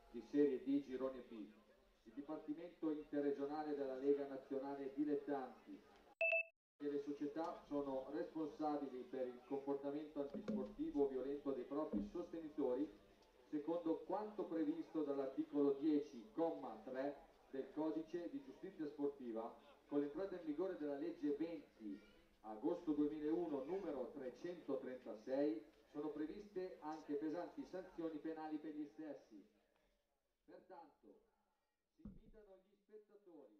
di Serie D Girone B. Il Dipartimento Interregionale della Lega Nazionale Dilettanti e le società sono responsabili per il comportamento antisportivo o violento dei propri sostenitori, secondo quanto previsto dall'articolo 10, comma 3 del Codice di Giustizia Sportiva, con l'entrata in vigore della legge 20 agosto 2001 numero 336, sono previste anche pesanti sanzioni penali per gli stessi. Pertanto, si invitano gli spettatori.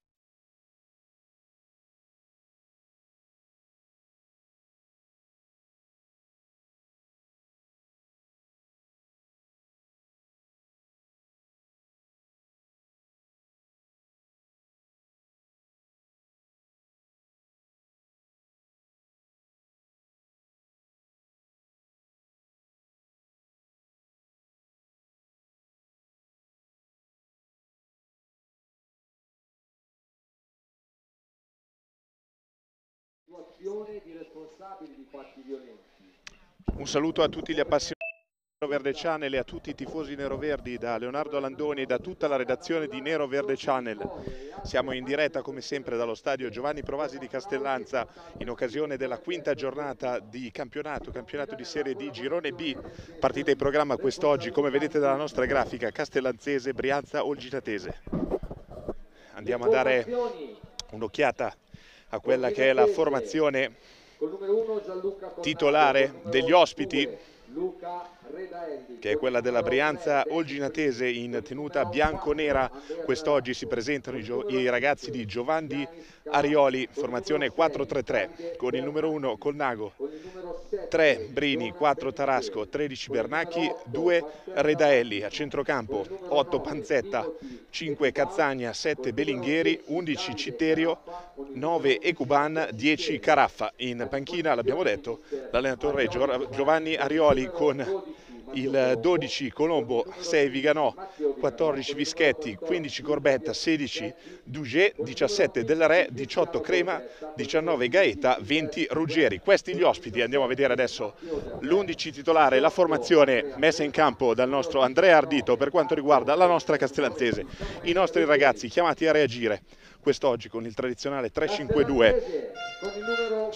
Di responsabili di fatti violenti. Un saluto a tutti gli appassionati di Nero Verde Channel e a tutti i tifosi neroverdi da Leonardo Landoni e da tutta la redazione di Nero Verde Channel. Siamo in diretta come sempre dallo stadio Giovanni Provasi di Castellanza in occasione della quinta giornata di campionato di Serie D Girone B. Partita in programma quest'oggi, come vedete dalla nostra grafica, castellanzese, Brianza, Olgitatese. Andiamo a dare un'occhiata a quella che è la formazione titolare degli ospiti, che è quella della Brianza Olginatese in tenuta bianco-nera. Quest'oggi si presentano i ragazzi di Giovanni Arioli, formazione 4-3-3, con il numero 1 Colnago, 3 Brini, 4 Tarasco, 13 Bernacchi, 2 Redaelli. A centrocampo 8 Panzetta, 5 Cazzagna, 7 Belinghieri, 11 Citterio, 9 Ecuban, 10 Caraffa. In panchina, l'abbiamo detto, l'allenatore Giovanni Arioli con il 12 Colombo, 6 Viganò, 14 Vischetti, 15 Corbetta, 16 Duget, 17 Del Re, 18 Crema, 19 Gaeta, 20 Ruggeri. Questi gli ospiti. Andiamo a vedere adesso l'11 titolare, la formazione messa in campo dal nostro Andrea Ardito per quanto riguarda la nostra castellanzese. I nostri ragazzi chiamati a reagire quest'oggi con il tradizionale 3-5-2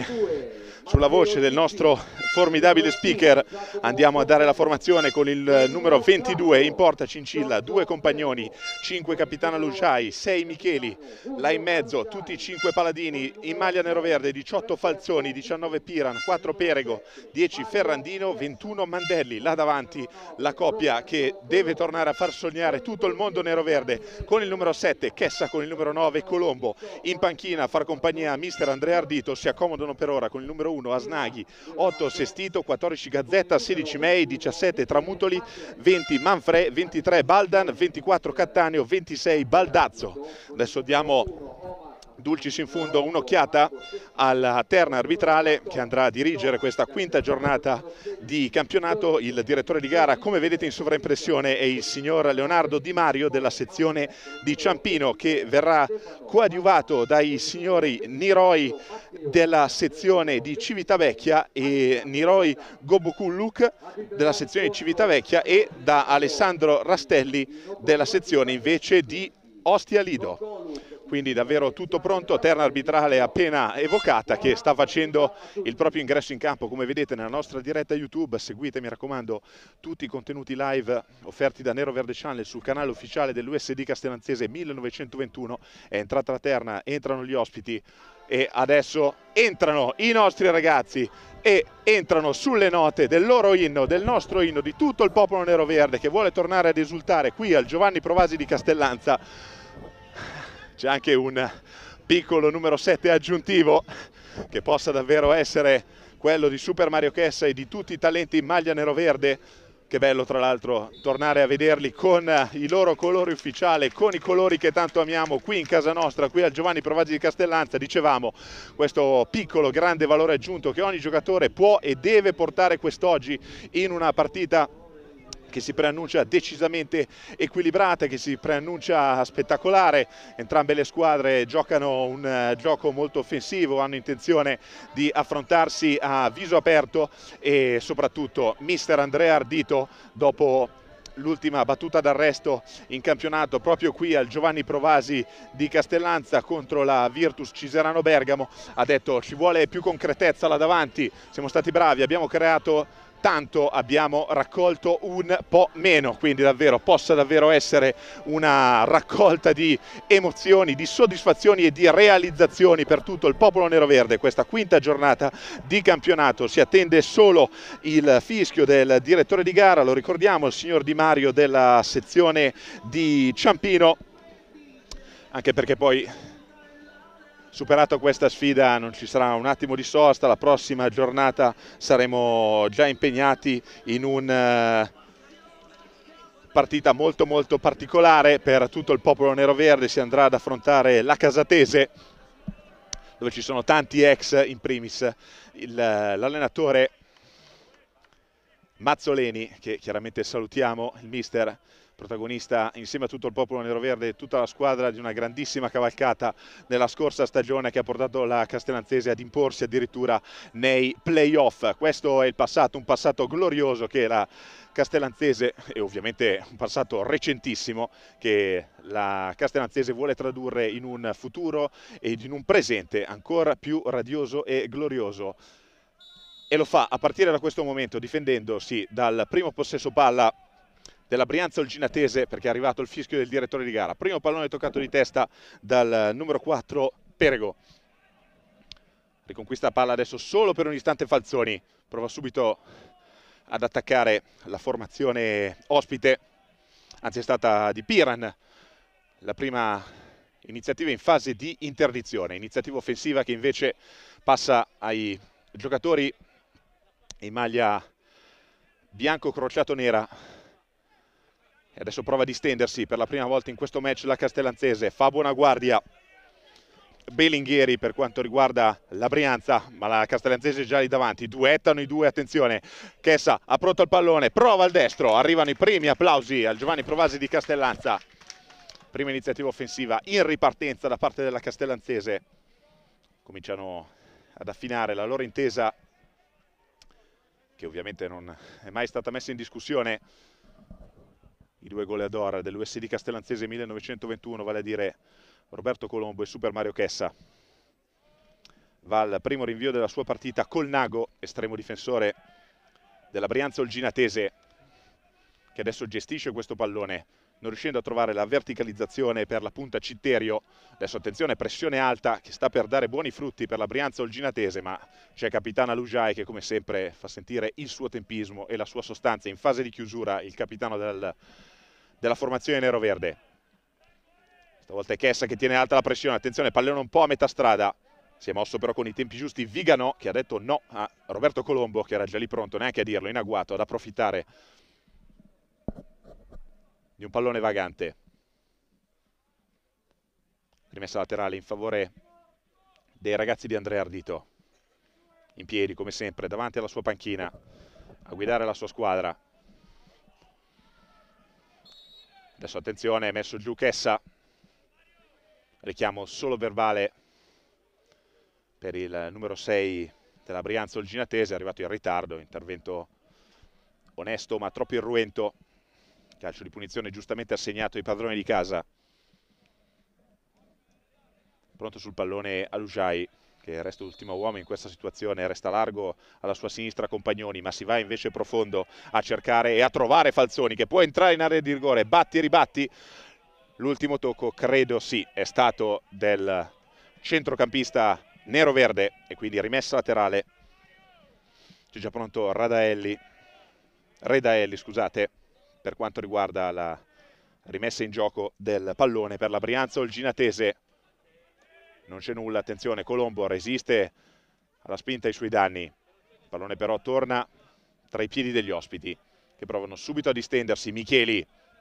sulla voce del nostro formidabile speaker. Andiamo a dare la formazione con il numero 22 in porta Cincilla, 2 Compagnoni, 5 Capitano Luciai, 6 Micheli, là in mezzo tutti i 5 paladini in maglia neroverde, 18 Falzoni, 19 Piran, 4 Perego, 10 Ferrandino, 21 Mandelli. Là davanti la coppia che deve tornare a far sognare tutto il mondo neroverde con il numero 7 Chessa, con il numero 9 Colombo. In panchina a far compagnia a mister Andrea Ardito si accomodano per ora con il numero 1 Asnaghi, 8 Sestito, 14 Gazzetta, 16 Mei, 17 Tramutoli, 20 Manfre, 23 Baldan, 24 Cattaneo, 26 Baldazzo. Adesso diamo dulcis in fundo un'occhiata alla terna arbitrale che andrà a dirigere questa quinta giornata di campionato. Il direttore di gara, come vedete in sovraimpressione, è il signor Leonardo Di Mario della sezione di Ciampino, che verrà coadiuvato dai signori Niroi della sezione di Civitavecchia e Niroi Gobukulluk della sezione di Civitavecchia e da Alessandro Rastelli della sezione invece di Ostia Lido. Quindi davvero tutto pronto, terna arbitrale appena evocata che sta facendo il proprio ingresso in campo, come vedete nella nostra diretta YouTube. Seguite, mi raccomando, tutti i contenuti live offerti da Nero Verde Channel sul canale ufficiale dell'USD Castellanzese 1921. È entrata la terna, entrano gli ospiti e adesso entrano i nostri ragazzi e entrano sulle note del loro inno, del nostro inno, di tutto il popolo neroverde che vuole tornare ad esultare qui al Giovanni Provasi di Castellanza. C'è anche un piccolo numero 7 aggiuntivo che possa davvero essere quello di Super Mario Chessa e di tutti i talenti in maglia neroverde. Che bello tra l'altro tornare a vederli con i loro colori ufficiali, con i colori che tanto amiamo qui in casa nostra, qui al Giovanni Provasi di Castellanza. Dicevamo, questo piccolo grande valore aggiunto che ogni giocatore può e deve portare quest'oggi in una partita che si preannuncia decisamente equilibrata, che si preannuncia spettacolare. Entrambe le squadre giocano un gioco molto offensivo, hanno intenzione di affrontarsi a viso aperto e soprattutto mister Andrea Ardito, dopo l'ultima battuta d'arresto in campionato proprio qui al Giovanni Provasi di Castellanza contro la Virtus Ciserano Bergamo. Ha detto ci vuole più concretezza là davanti, siamo stati bravi, abbiamo creato tanto, abbiamo raccolto un po' meno, quindi davvero possa davvero essere una raccolta di emozioni, di soddisfazioni e di realizzazioni per tutto il popolo neroverde. Questa quinta giornata di campionato, si attende solo il fischio del direttore di gara, lo ricordiamo, il signor Di Mario della sezione di Ciampino, anche perché poi superato questa sfida non ci sarà un attimo di sosta, la prossima giornata saremo già impegnati in un partita molto molto particolare per tutto il popolo neroverde. Si andrà ad affrontare la Casatese, dove ci sono tanti ex, in primis l'allenatore Mazzoleni, che chiaramente salutiamo, il mister, protagonista insieme a tutto il popolo neroverde e tutta la squadra di una grandissima cavalcata nella scorsa stagione che ha portato la Castellanzese ad imporsi addirittura nei playoff. Questo è il passato, un passato glorioso che la Castellanzese, e ovviamente un passato recentissimo, che la Castellanzese vuole tradurre in un futuro ed in un presente ancora più radioso e glorioso. E lo fa a partire da questo momento difendendosi dal primo possesso palla della Brianza Olginatese, perché è arrivato il fischio del direttore di gara. Primo pallone toccato di testa dal numero 4 Perego. Riconquista palla adesso solo per un istante Falzoni, prova subito ad attaccare la formazione ospite, anzi è stata di Piran la prima iniziativa in fase di interdizione, iniziativa offensiva che invece passa ai giocatori in maglia bianco crociato nera. E adesso prova a distendersi per la prima volta in questo match la Castellanzese, fa buona guardia Belinghieri per quanto riguarda la Brianza, ma la Castellanzese è già lì davanti, duettano i due, attenzione, Chessa ha pronto il pallone, prova al destro, arrivano i primi applausi al Giovanni Provasi di Castellanza, prima iniziativa offensiva in ripartenza da parte della Castellanzese, cominciano ad affinare la loro intesa, che ovviamente non è mai stata messa in discussione. I due goleador dell'USD Castellanzese 1921, vale a dire Roberto Colombo e Super Mario Chessa. Va al primo rinvio della sua partita Colnago, estremo difensore della Brianza Olginatese, che adesso gestisce questo pallone, non riuscendo a trovare la verticalizzazione per la punta Citterio. Adesso attenzione, pressione alta che sta per dare buoni frutti per la Brianza Olginatese, ma c'è capitano Lujai che come sempre fa sentire il suo tempismo e la sua sostanza in fase di chiusura, il capitano della formazione neroverde. Stavolta è Chessa che tiene alta la pressione, attenzione, pallone un po' a metà strada, si è mosso però con i tempi giusti Viganò, che ha detto no a Roberto Colombo, che era già lì pronto, neanche a dirlo, in agguato, ad approfittare di un pallone vagante. Rimessa laterale in favore dei ragazzi di Andrea Ardito, in piedi come sempre davanti alla sua panchina a guidare la sua squadra. Adesso attenzione, è messo giù Chessa, richiamo solo verbale per il numero 6 della Brianza Olginatese, è arrivato in ritardo, intervento onesto ma troppo irruento, calcio di punizione giustamente assegnato ai padroni di casa. Pronto sul pallone Alujai, che resta l'ultimo uomo in questa situazione, resta largo alla sua sinistra Compagnoni, ma si va invece profondo a cercare e a trovare Falzoni, che può entrare in area di rigore, batti e ribatti. L'ultimo tocco credo sì, è stato del centrocampista nero-verde e quindi rimessa laterale. C'è già pronto Redaelli, scusate, per quanto riguarda la rimessa in gioco del pallone per la Brianza Olginatese. Non c'è nulla, attenzione, Colombo resiste alla spinta ai suoi danni. Il pallone però torna tra i piedi degli ospiti, che provano subito a distendersi. Micheli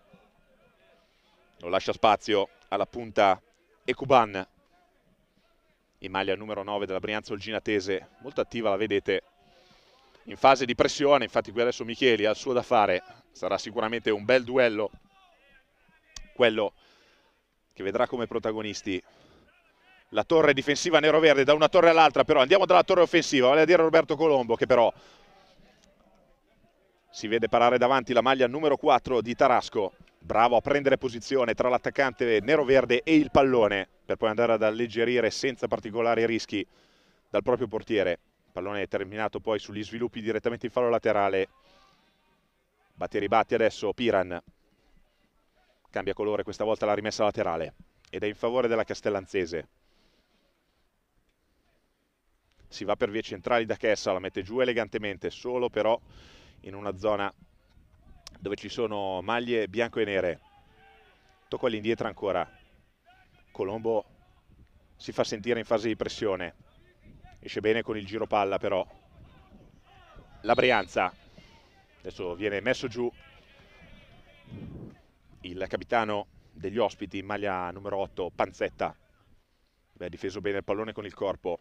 non lascia spazio alla punta Ecuban, in maglia numero 9 della Brianza Olginatese, molto attiva, la vedete, in fase di pressione. Infatti qui adesso Micheli ha il suo da fare, sarà sicuramente un bel duello quello che vedrà come protagonisti la torre difensiva nero-verde da una torre all'altra. Però andiamo dalla torre offensiva, vale a dire Roberto Colombo, che però Si vede parare davanti la maglia numero 4 di Tarasco, bravo a prendere posizione tra l'attaccante nero-verde e il pallone per poi andare ad alleggerire senza particolari rischi dal proprio portiere. Il pallone è terminato poi sugli sviluppi direttamente in fallo laterale. Batti e ribatti adesso Piran, cambia colore questa volta la rimessa laterale ed è in favore della Castellanzese. Si va per vie centrali da Chessa, la mette giù elegantemente, solo però in una zona dove ci sono maglie bianco e nere. Tocco all'indietro ancora. Colombo si fa sentire in fase di pressione. Esce bene con il giro palla però. La Brianza. Adesso viene messo giù il capitano degli ospiti in maglia numero 8, Panzetta. Ha difeso bene il pallone con il corpo.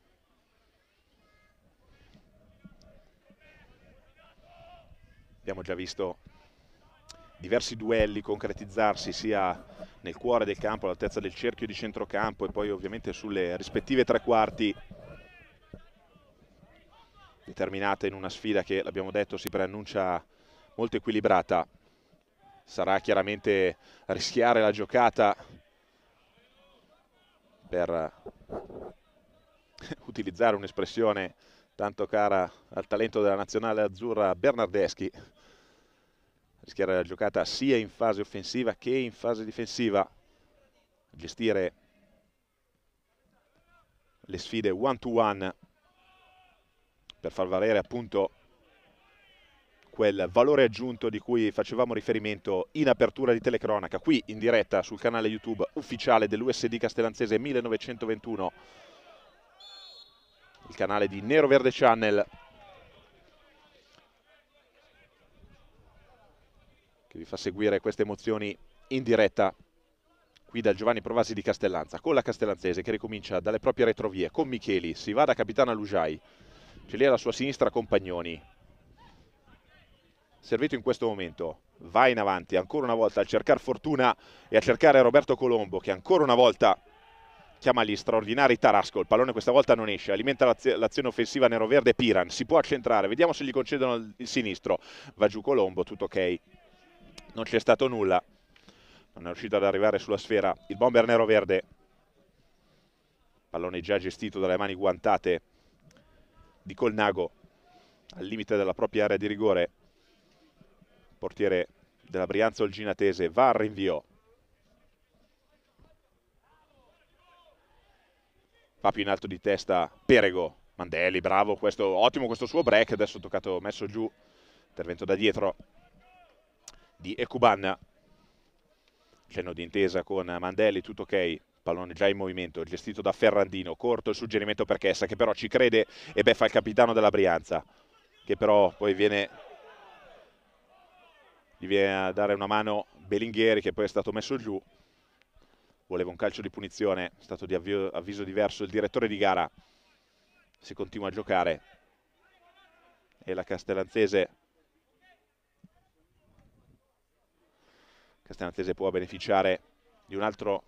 Abbiamo già visto diversi duelli concretizzarsi sia nel cuore del campo, all'altezza del cerchio di centrocampo e poi ovviamente sulle rispettive tre quarti, determinate in una sfida che, l'abbiamo detto, si preannuncia molto equilibrata. Sarà chiaramente rischiare la giocata per utilizzare un'espressione tanto cara al talento della nazionale azzurra Bernardeschi, rischiare la giocata sia in fase offensiva che in fase difensiva, gestire le sfide one to one per far valere appunto quel valore aggiunto di cui facevamo riferimento in apertura di telecronaca, qui in diretta sul canale YouTube ufficiale dell'USD Castellanzese 1921, il canale di Nero Verde Channel, che vi fa seguire queste emozioni in diretta qui dal Giovanni Provasi di Castellanza, con la Castellanzese che ricomincia dalle proprie retrovie, con Micheli, si va da capitana Lujai, c'è lì alla sua sinistra Compagnoni, servito in questo momento, va in avanti ancora una volta a cercare fortuna e a cercare Roberto Colombo, che ancora una volta chiama gli straordinari Tarasco. Il pallone questa volta non esce, alimenta l'azione offensiva nero-verde. Piran si può accentrare, vediamo se gli concedono il sinistro, va giù Colombo, tutto ok, non c'è stato nulla, non è riuscito ad arrivare sulla sfera il bomber nero-verde. Pallone già gestito dalle mani guantate di Colnago al limite della propria area di rigore. Portiere della Brianza Olginatese va al rinvio, va più in alto di testa Perego. Mandelli, bravo, ottimo questo suo break, adesso toccato, messo giù, intervento da dietro di Ekuban, cenno di intesa con Mandelli, tutto ok, pallone già in movimento, gestito da Ferrandino, corto il suggerimento per Chessa che però ci crede e beffa il capitano della Brianza, che però poi gli viene a dare una mano Belinghieri, che poi è stato messo giù. Voleva un calcio di punizione, è stato di avviso diverso il direttore di gara. Si continua a giocare e la Castellanzese può beneficiare di un altro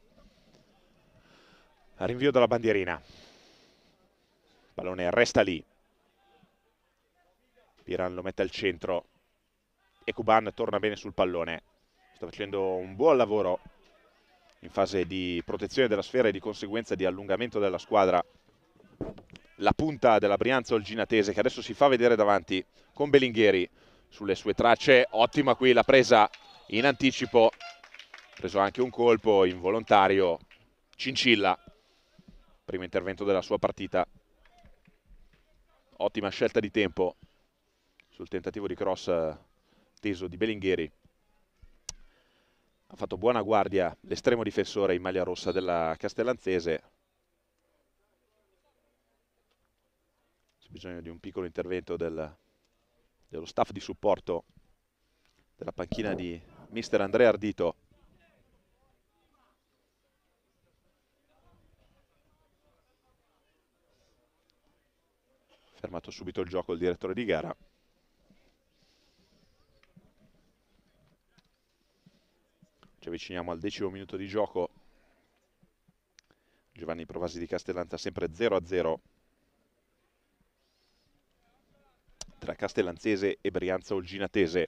rinvio dalla bandierina. Il pallone resta lì, Piran lo mette al centro e Kuban torna bene sul pallone, sta facendo un buon lavoro in fase di protezione della sfera e di conseguenza di allungamento della squadra. La punta della Brianza Olginatese che adesso si fa vedere davanti con Belinghieri sulle sue tracce, ottima qui la presa in anticipo, preso anche un colpo involontario Cincilla, primo intervento della sua partita, ottima scelta di tempo sul tentativo di cross teso di Belinghieri. Ha fatto buona guardia l'estremo difensore in maglia rossa della Castellanzese. C'è bisogno di un piccolo intervento dello staff di supporto della panchina di mister Andrea Ardito. Fermato subito il gioco il direttore di gara. Ci avviciniamo al 10° minuto di gioco. Giovanni Provasi di Castellanza sempre 0-0. tra Castellanzese e Brianza Olginatese.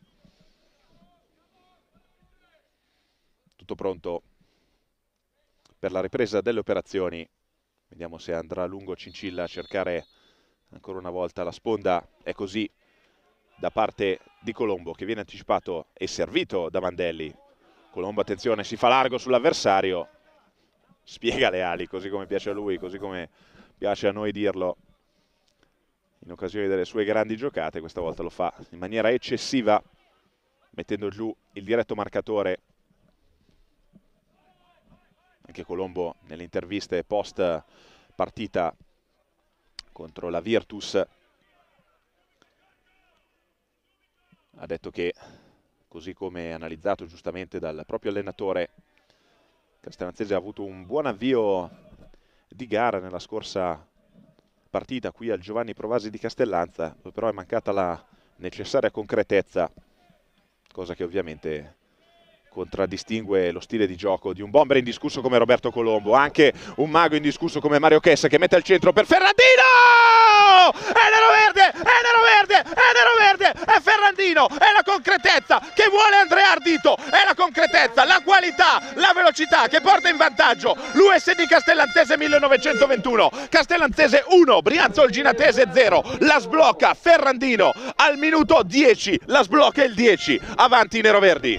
Tutto pronto per la ripresa delle operazioni. Vediamo se andrà a lungo Cincilla a cercare ancora una volta la sponda. È così da parte di Colombo, che viene anticipato e servito da Mandelli. Colombo, attenzione, si fa largo sull'avversario, spiega le ali, così come piace a lui, così come piace a noi dirlo in occasione delle sue grandi giocate. Questa volta lo fa in maniera eccessiva, mettendo giù il diretto marcatore. Anche Colombo nelle interviste post partita contro la Virtus ha detto che, così come analizzato giustamente dal proprio allenatore, Castellanzese ha avuto un buon avvio di gara nella scorsa partita qui al Giovanni Provasi di Castellanza, dove però è mancata la necessaria concretezza, cosa che ovviamente contraddistingue lo stile di gioco di un bomber indiscusso come Roberto Colombo, anche un mago indiscusso come Mario Chessa, che mette al centro per Ferrandino! È nero verde! È nero verde! È nero verde! È Ferrandino! È la concretezza che vuole Andrea Ardito! È la concretezza, la qualità, la velocità che porta in vantaggio l'USD Castellanzese 1921. Castellanzese 1, Brianza Olginatese 0. La sblocca Ferrandino al minuto 10. La sblocca il 10. Avanti i neroverdi.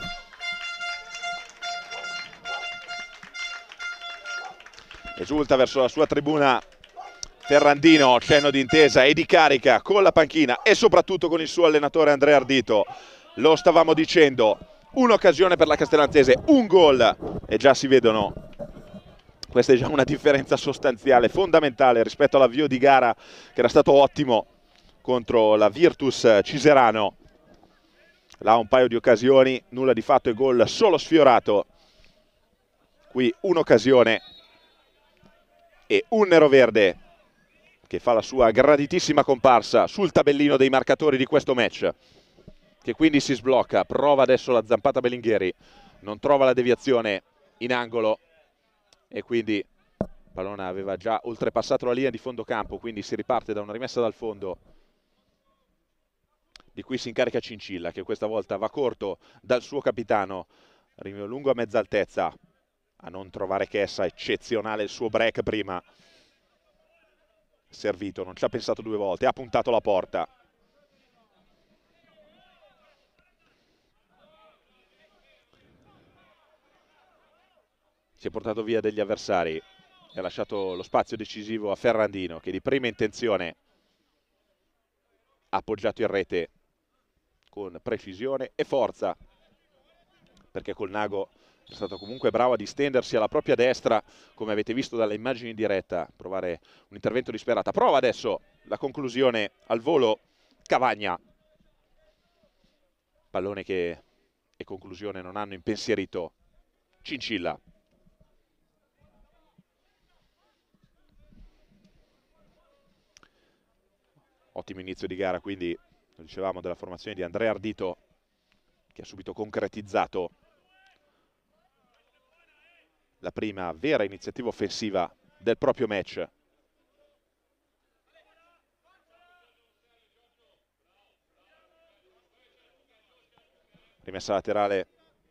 Esulta verso la sua tribuna Ferrandino, cenno di intesa e di carica con la panchina e soprattutto con il suo allenatore Andrea Ardito. Lo stavamo dicendo, un'occasione per la Castellanzese, un gol e già si vedono. Questa è già una differenza sostanziale, fondamentale rispetto all'avvio di gara che era stato ottimo contro la Virtus Ciserano. Là un paio di occasioni, nulla di fatto e gol solo sfiorato. Qui un'occasione e un neroverde che fa la sua graditissima comparsa sul tabellino dei marcatori di questo match, che quindi si sblocca. Prova adesso la zampata Bellingheri, non trova la deviazione in angolo e quindi il pallone aveva già oltrepassato la linea di fondo campo, quindi si riparte da una rimessa dal fondo di cui si incarica Cincilla, che questa volta va corto dal suo capitano, rinvio lungo a mezza altezza a non trovare Chessa. Eccezionale il suo break prima, servito, non ci ha pensato due volte, ha puntato la porta. Si è portato via degli avversari e ha lasciato lo spazio decisivo a Ferrandino, che di prima intenzione ha appoggiato in rete con precisione e forza, perché Colnago è stato comunque bravo a distendersi alla propria destra, come avete visto dalle immagini in diretta, provare un intervento disperato. Prova adesso la conclusione al volo Cavagna. Pallone che e conclusione non hanno impensierito Cincilla. Ottimo inizio di gara, quindi, lo dicevamo, della formazione di Andrea Ardito, che ha subito concretizzato la prima vera iniziativa offensiva del proprio match. Rimessa laterale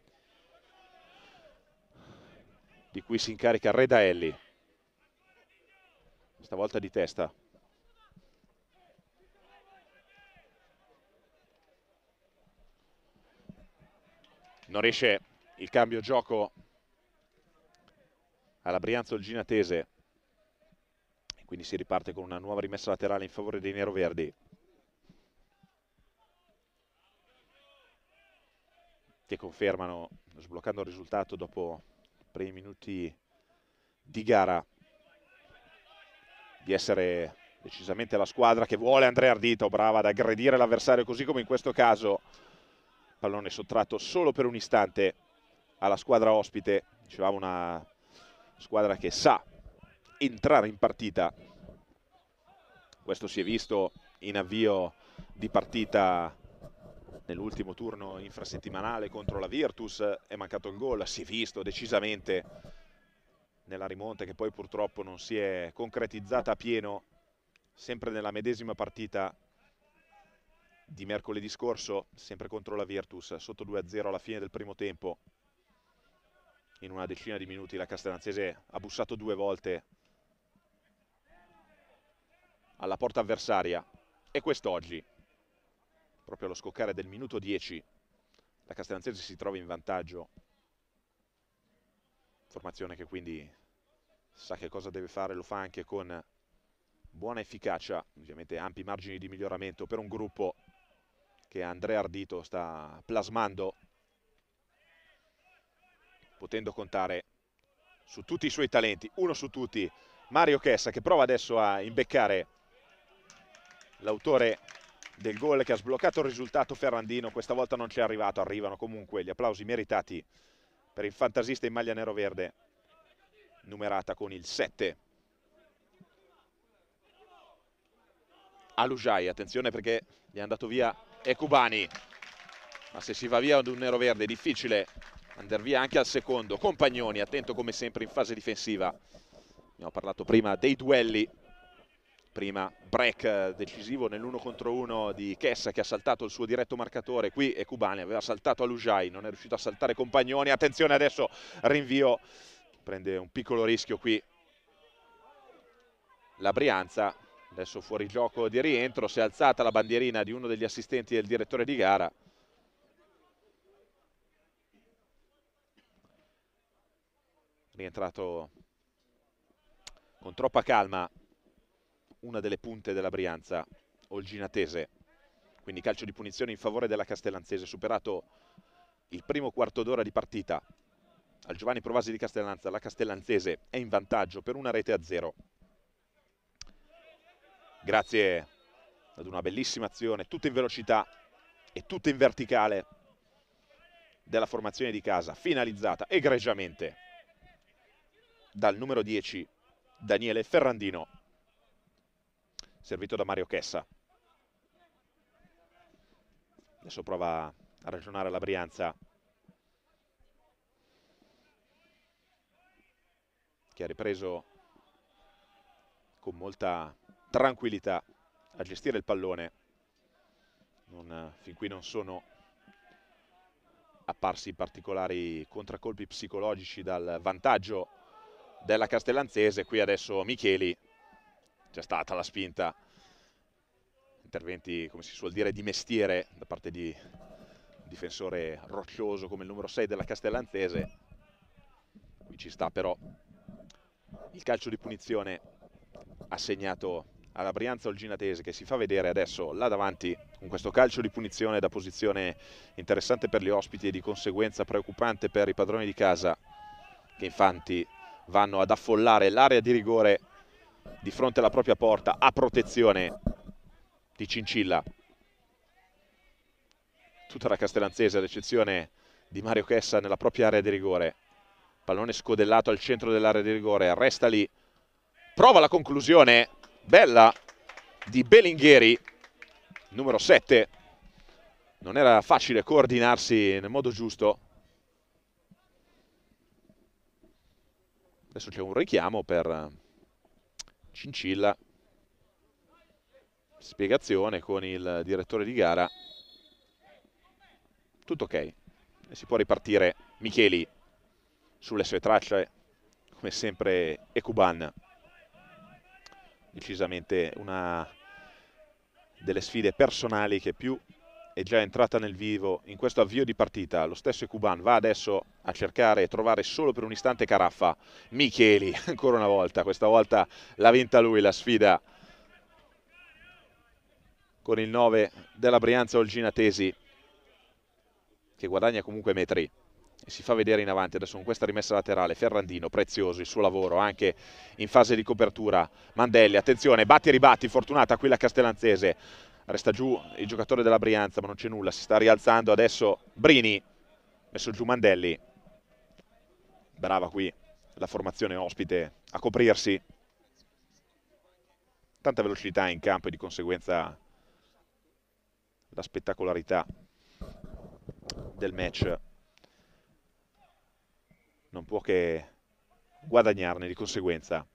di cui si incarica Redaelli, stavolta di testa. Non riesce il cambio gioco alla Brianza Olginatese, quindi si riparte con una nuova rimessa laterale in favore dei neroverdi, che confermano, sbloccando il risultato dopo i primi minuti di gara, di essere decisamente la squadra che vuole Andrea Ardito, brava ad aggredire l'avversario, così come in questo caso. Pallone sottratto solo per un istante alla squadra ospite, dicevamo una squadra che sa entrare in partita. Questo si è visto in avvio di partita nell'ultimo turno infrasettimanale contro la Virtus, è mancato il gol, si è visto decisamente nella rimonta che poi purtroppo non si è concretizzata a pieno, sempre nella medesima partita di mercoledì scorso, sempre contro la Virtus, sotto 2-0 alla fine del primo tempo. In una decina di minuti la Castellanzese ha bussato 2 volte alla porta avversaria, e quest'oggi, proprio allo scoccare del minuto 10, la Castellanzese si trova in vantaggio. Formazione che quindi sa che cosa deve fare, lo fa anche con buona efficacia, ovviamente ampi margini di miglioramento per un gruppo che Andrea Ardito sta plasmando, potendo contare su tutti i suoi talenti, uno su tutti, Mario Chessa, che prova adesso a imbeccare l'autore del gol che ha sbloccato il risultato, Ferrandino. Questa volta non ci è arrivato, arrivano comunque gli applausi meritati per il fantasista in maglia nero-verde, numerata con il 7. Alujai, attenzione perché gli è andato via Ecubani, ma se si va via ad un nero-verde è difficile andare via anche al secondo. Compagnoni, attento come sempre in fase difensiva. Abbiamo parlato prima dei duelli, prima break decisivo nell'1 contro 1 di Chessa che ha saltato il suo diretto marcatore. Qui Ecubani aveva saltato Alujai, non è riuscito a saltare Compagnoni. Attenzione adesso, rinvio, prende un piccolo rischio qui la Brianza. Adesso fuori gioco di rientro, si è alzata la bandierina di uno degli assistenti del direttore di gara. Rientrato con troppa calma una delle punte della Brianza, Olginatese. Quindi calcio di punizione in favore della Castellanzese, superato il primo quarto d'ora di partita. Al Giovanni Provasi di Castellanza la Castellanzese è in vantaggio per 1-0. Grazie ad una bellissima azione, tutta in velocità e tutta in verticale, della formazione di casa, finalizzata egregiamente dal numero 10, Daniele Ferrandino, servito da Mario Chessa. Adesso prova a ragionare la Brianza, che ha ripreso con molta tranquillità a gestire il pallone. Fin qui non sono apparsi particolari contraccolpi psicologici dal vantaggio della Castellanzese. Qui adesso Micheli, c'è stata la spinta, interventi come si suol dire di mestiere da parte di un difensore roccioso come il numero 6 della Castellanzese. Qui ci sta però il calcio di punizione assegnato alla Brianza Olginatese, che si fa vedere adesso là davanti con questo calcio di punizione da posizione interessante per gli ospiti e di conseguenza preoccupante per i padroni di casa, che infatti vanno ad affollare l'area di rigore di fronte alla propria porta a protezione di Cincilla. Tutta la Castellanzese, ad eccezione di Mario Chessa, nella propria area di rigore. Pallone scodellato al centro dell'area di rigore, resta lì, prova la conclusione bella di Bellingheri, numero 7. Non era facile coordinarsi nel modo giusto. Adesso c'è un richiamo per Cincilla, spiegazione con il direttore di gara. Tutto ok, e si può ripartire. Micheli sulle sue tracce, come sempre Ekuban. Decisamente una delle sfide personali che più è già entrata nel vivo in questo avvio di partita. Lo stesso Ekuban va adesso a cercare e trovare solo per un istante Caraffa. Micheli ancora una volta, questa volta l'ha vinta lui la sfida con il 9 della Brianza Olginatesi, che guadagna comunque metri e si fa vedere in avanti. Adesso con questa rimessa laterale Ferrandino, prezioso il suo lavoro anche in fase di copertura. Mandelli, attenzione, batti e ribatti, fortunata qui la Castellanzese, resta giù il giocatore della Brianza ma non c'è nulla, si sta rialzando adesso Brini, messo giù Mandelli. Brava qui la formazione ospite a coprirsi, tanta velocità in campo e di conseguenza la spettacolarità del match non può che guadagnarne di conseguenza.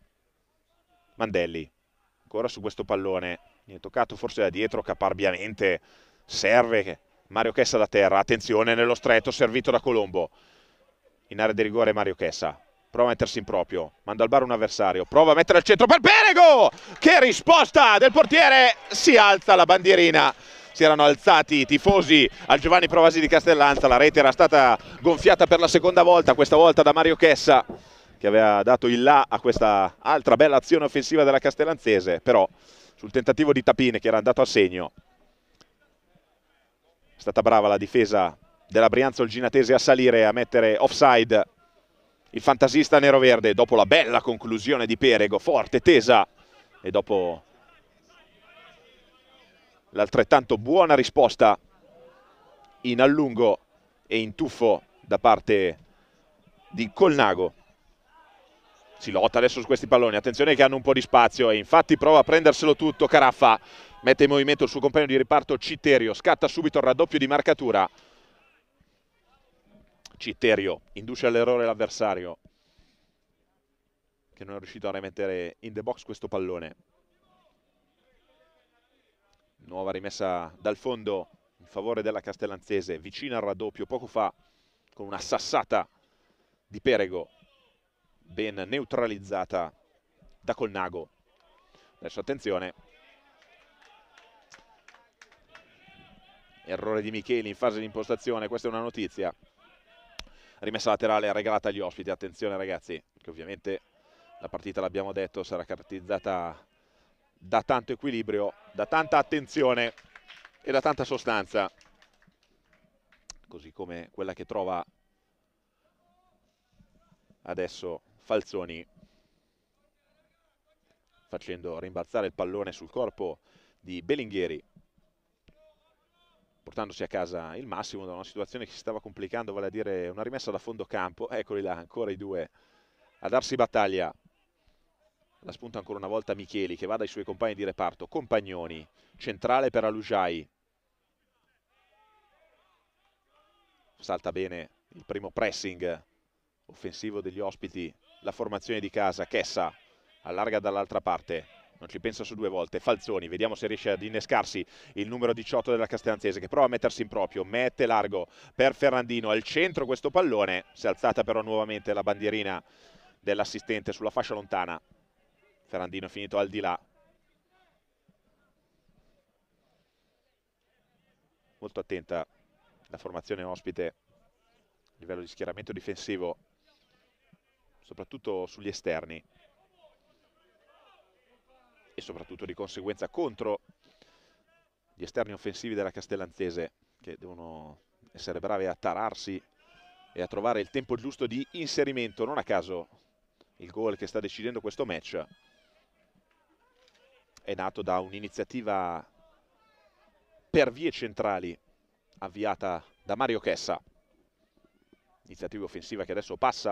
Mandelli ancora su questo pallone, viene toccato forse da dietro caparbiamente, serve Mario Chessa da terra, attenzione nello stretto, servito da Colombo. In area di rigore Mario Chessa, prova a mettersi in proprio, manda al bar un avversario, prova a mettere al centro per Perego! Che risposta del portiere! Si alza la bandierina. Si erano alzati i tifosi al Giovanni Provasi di Castellanza, la rete era stata gonfiata per la seconda volta, questa volta da Mario Chessa, che aveva dato il là a questa altra bella azione offensiva della Castellanzese, però sul tentativo di Tapine che era andato a segno è stata brava la difesa della Brianza Olginatese a salire, a mettere offside il fantasista neroverde dopo la bella conclusione di Perego, forte, tesa, e dopo l'altrettanto buona risposta in allungo e in tuffo da parte di Colnago. Si lotta adesso su questi palloni, attenzione che hanno un po' di spazio e infatti prova a prenderselo tutto Caraffa, mette in movimento il suo compagno di reparto Citterio, scatta subito il raddoppio di marcatura. Citterio induce all'errore l'avversario che non è riuscito a rimettere in the box questo pallone. Nuova rimessa dal fondo in favore della Castellanzese, vicina al raddoppio poco fa con una sassata di Perego ben neutralizzata da Colnago. Adesso attenzione, errore di Micheli in fase di impostazione, questa è una notizia. Rimessa laterale regalata agli ospiti, attenzione ragazzi, che ovviamente la partita, l'abbiamo detto, sarà caratterizzata da tanto equilibrio, da tanta attenzione e da tanta sostanza, così come quella che trova adesso Falzoni, facendo rimbalzare il pallone sul corpo di Belinghieri, portandosi a casa il massimo da una situazione che si stava complicando, vale a dire una rimessa da fondo campo. Eccoli là, ancora i due a darsi battaglia. La spunta ancora una volta Micheli, che va dai suoi compagni di reparto. Compagnoni, centrale per Alujai. Salta bene il primo pressing offensivo degli ospiti, la formazione di casa. Chessa allarga dall'altra parte, non ci pensa su due volte. Falzoni, vediamo se riesce ad innescarsi il numero 18 della Castellanzese, che prova a mettersi in proprio, mette largo per Ferrandino, al centro questo pallone, si è alzata però nuovamente la bandierina dell'assistente sulla fascia lontana. Ferrandino è finito al di là. Molto attenta la formazione ospite a livello di schieramento difensivo, soprattutto sugli esterni e soprattutto di conseguenza contro gli esterni offensivi della Castellanzese, che devono essere bravi a tararsi e a trovare il tempo giusto di inserimento. Non a caso il gol che sta decidendo questo match è nato da un'iniziativa per vie centrali avviata da Mario Chessa, iniziativa offensiva che adesso passa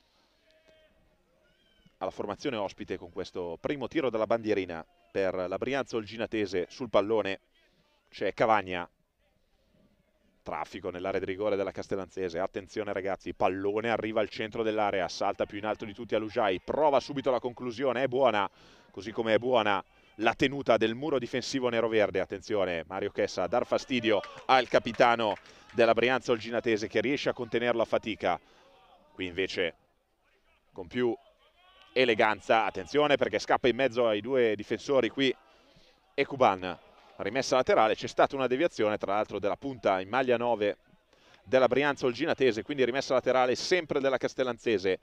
alla formazione ospite con questo primo tiro dalla bandierina per la Brianza Olginatese. Sul pallone c'è Cavagna, traffico nell'area di rigore della Castellanzese, attenzione ragazzi, pallone arriva al centro dell'area, salta più in alto di tutti Alujai, prova subito la conclusione, è buona, così come è buona la tenuta del muro difensivo neroverde. Attenzione, Mario Chessa a dar fastidio al capitano della Brianza Olginatese, che riesce a contenerlo a fatica. Qui invece con più eleganza, attenzione perché scappa in mezzo ai due difensori qui Ekuban. Rimessa laterale, c'è stata una deviazione tra l'altro della punta in maglia 9 della Brianza Olginatese, quindi rimessa laterale sempre della Castellanzese.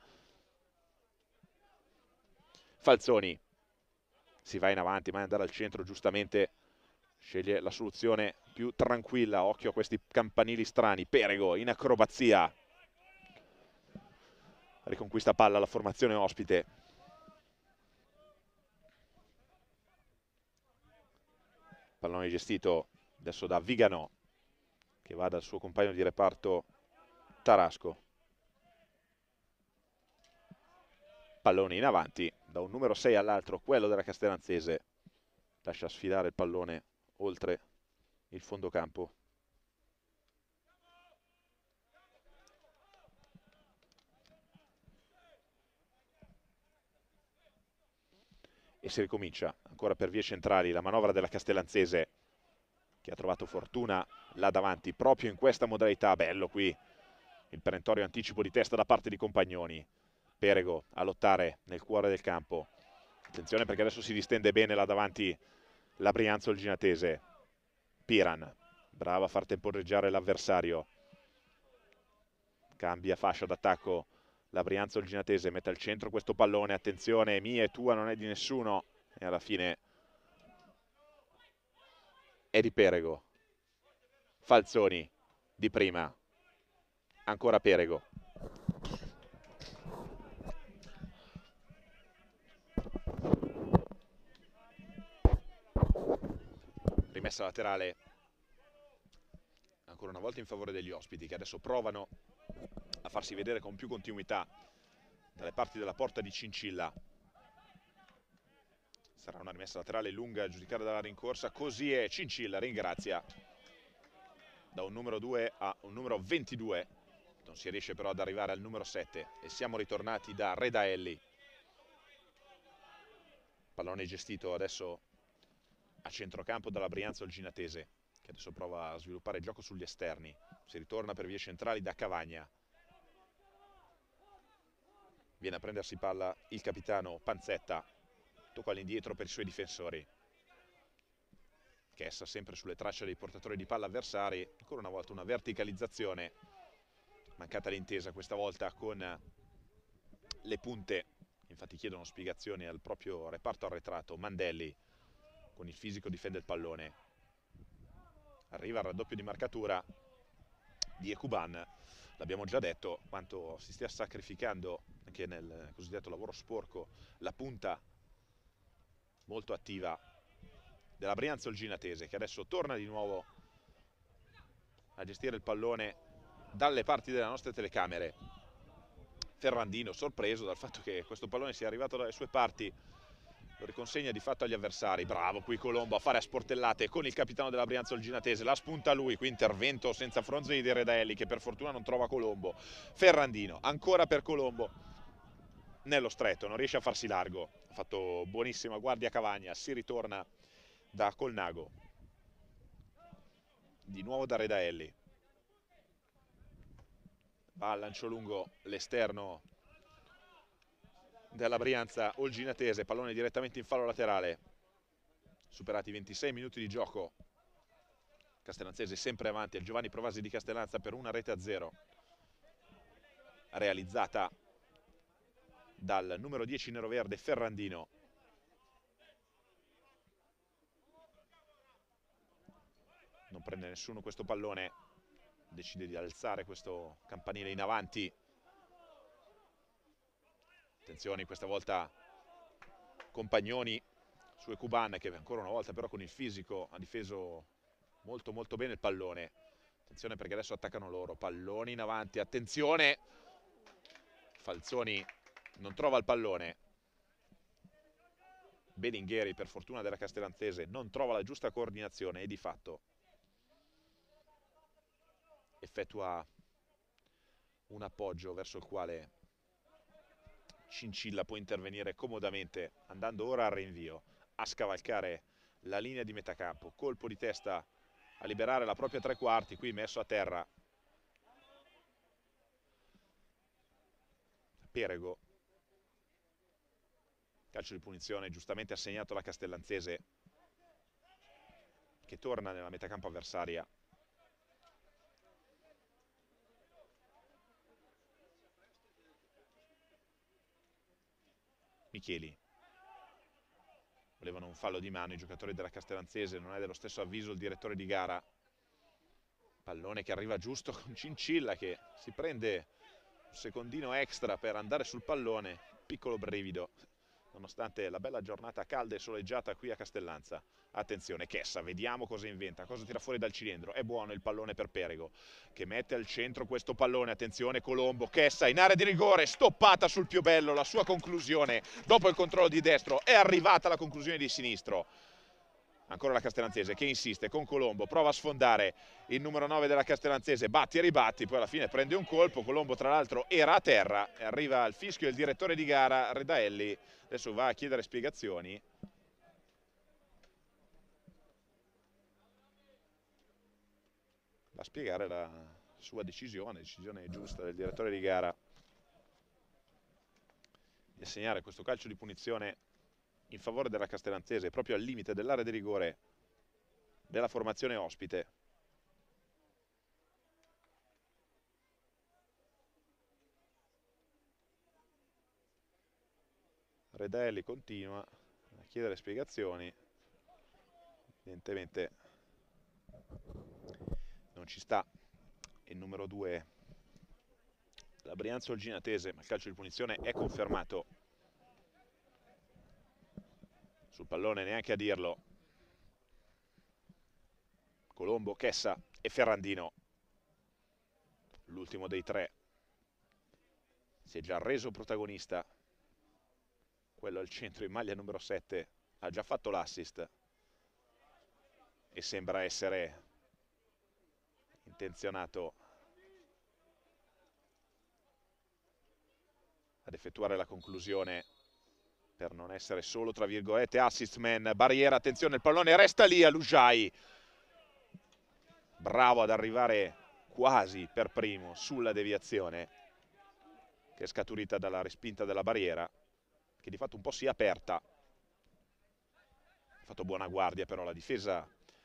Falzoni si va in avanti, ma andare al centro giustamente sceglie la soluzione più tranquilla. Occhio a questi campanili strani. Perego in acrobazia riconquista palla la formazione ospite. Pallone gestito adesso da Vigano, che va dal suo compagno di reparto Tarasco. Pallone in avanti da un numero 6 all'altro, quello della Castellanzese. Lascia sfilare il pallone oltre il fondo campo. E si ricomincia ancora per vie centrali la manovra della Castellanzese. che ha trovato fortuna là davanti proprio in questa modalità. Bello qui il perentorio anticipo di testa da parte di Compagnoni. Perego a lottare nel cuore del campo. Attenzione perché adesso si distende bene là davanti la Brianza Olginatese. Piran, brava a far temporeggiare l'avversario. Cambia fascia d'attacco la Brianza Olginatese, mette al centro questo pallone. Attenzione, mia e tua, non è di nessuno. E alla fine è di Perego. Falzoni di prima. Ancora Perego. Rimessa laterale ancora una volta in favore degli ospiti, che adesso provano a farsi vedere con più continuità dalle parti della porta di Cincilla. Sarà una rimessa laterale lunga a giudicare dalla rincorsa. Così è, Cincilla ringrazia da un numero 2 a un numero 22. Non si riesce però ad arrivare al numero 7 e siamo ritornati da Redaelli. Pallone gestito adesso a centrocampo dalla Brianza Olginatese, che adesso prova a sviluppare il gioco sugli esterni. Si ritorna per vie centrali da Cavagna. Viene a prendersi palla il capitano Panzetta. Tocca all'indietro per i suoi difensori. Chessa sempre sulle tracce dei portatori di palla avversari. Ancora una volta una verticalizzazione. Mancata l'intesa questa volta con le punte. Infatti chiedono spiegazioni al proprio reparto arretrato. Mandelli con il fisico difende il pallone. Arriva il raddoppio di marcatura di Ekuban. L'abbiamo già detto quanto si stia sacrificando anche nel cosiddetto lavoro sporco la punta molto attiva della Brianza Olginatese, che adesso torna di nuovo a gestire il pallone dalle parti delle nostre telecamere. Ferrandino sorpreso dal fatto che questo pallone sia arrivato dalle sue parti, lo riconsegna di fatto agli avversari. Bravo qui Colombo a fare a sportellate con il capitano della Brianza Olginatese, la spunta lui, qui intervento senza fronzoli di Redaelli, che per fortuna non trova Colombo. Ferrandino ancora per Colombo nello stretto, non riesce a farsi largo. Ha fatto buonissima guardia Cavagna, si ritorna da Colnago, di nuovo da Redaelli. Va al lancio lungo l'esterno della Brianza Olginatese, pallone direttamente in fallo laterale. Superati 26 minuti di gioco, Castellanzese sempre avanti al Giovanni Provasi di Castellanza per 1-0, realizzata dal numero 10 neroverde Ferrandino. Non prende nessuno questo pallone, decide di alzare questo campanile in avanti. Attenzione, questa volta Compagnoni su Ekuban, che ancora una volta però con il fisico ha difeso molto molto bene il pallone. Attenzione perché adesso attaccano loro, palloni in avanti, attenzione, Falzoni non trova il pallone. Belingheri, per fortuna della Castellanzese, non trova la giusta coordinazione e di fatto effettua un appoggio verso il quale Cincilla può intervenire comodamente, andando ora al rinvio a scavalcare la linea di metacampo. Colpo di testa a liberare la propria tre quarti, qui messo a terra Perego. Calcio di punizione giustamente assegnato alla Castellanzese, che torna nella metacampo avversaria. Micheli. Volevano un fallo di mano i giocatori della Castellanzese, non è dello stesso avviso il direttore di gara. Pallone che arriva giusto con Cincilla, che si prende un secondino extra per andare sul pallone. Piccolo brivido, nonostante la bella giornata calda e soleggiata qui a Castellanza. Attenzione, Chessa, vediamo cosa inventa, cosa tira fuori dal cilindro. È buono il pallone per Perego, che mette al centro questo pallone. Attenzione Colombo, Chessa in area di rigore, stoppata sul Piobello. La sua conclusione, dopo il controllo di destro, è arrivata alla conclusione di sinistro. Ancora la Castellanzese che insiste con Colombo, prova a sfondare il numero 9 della Castellanzese, batti e ribatti, poi alla fine prende un colpo. Colombo tra l'altro era a terra, e arriva il fischio del direttore di gara Redaelli, adesso va a chiedere spiegazioni. a spiegare la sua decisione giusta del direttore di gara di assegnare questo calcio di punizione in favore della Castellanzese proprio al limite dell'area di rigore della formazione ospite. Redelli continua a chiedere spiegazioni, evidentemente non ci sta il numero 2 la Brianza Olginatese, ma il calcio di punizione è confermato. Sul pallone neanche a dirlo Colombo, Chessa e Ferrandino, l'ultimo dei tre si è già reso protagonista, quello al centro in maglia numero 7 ha già fatto l'assist e sembra essere intenzionato ad effettuare la conclusione per non essere solo tra virgolette assist man. Barriera, attenzione, il pallone resta lì a Lujai, bravo ad arrivare quasi per primo sulla deviazione che è scaturita dalla respinta della barriera, che di fatto un po' si è aperta. Ha fatto buona guardia però la difesa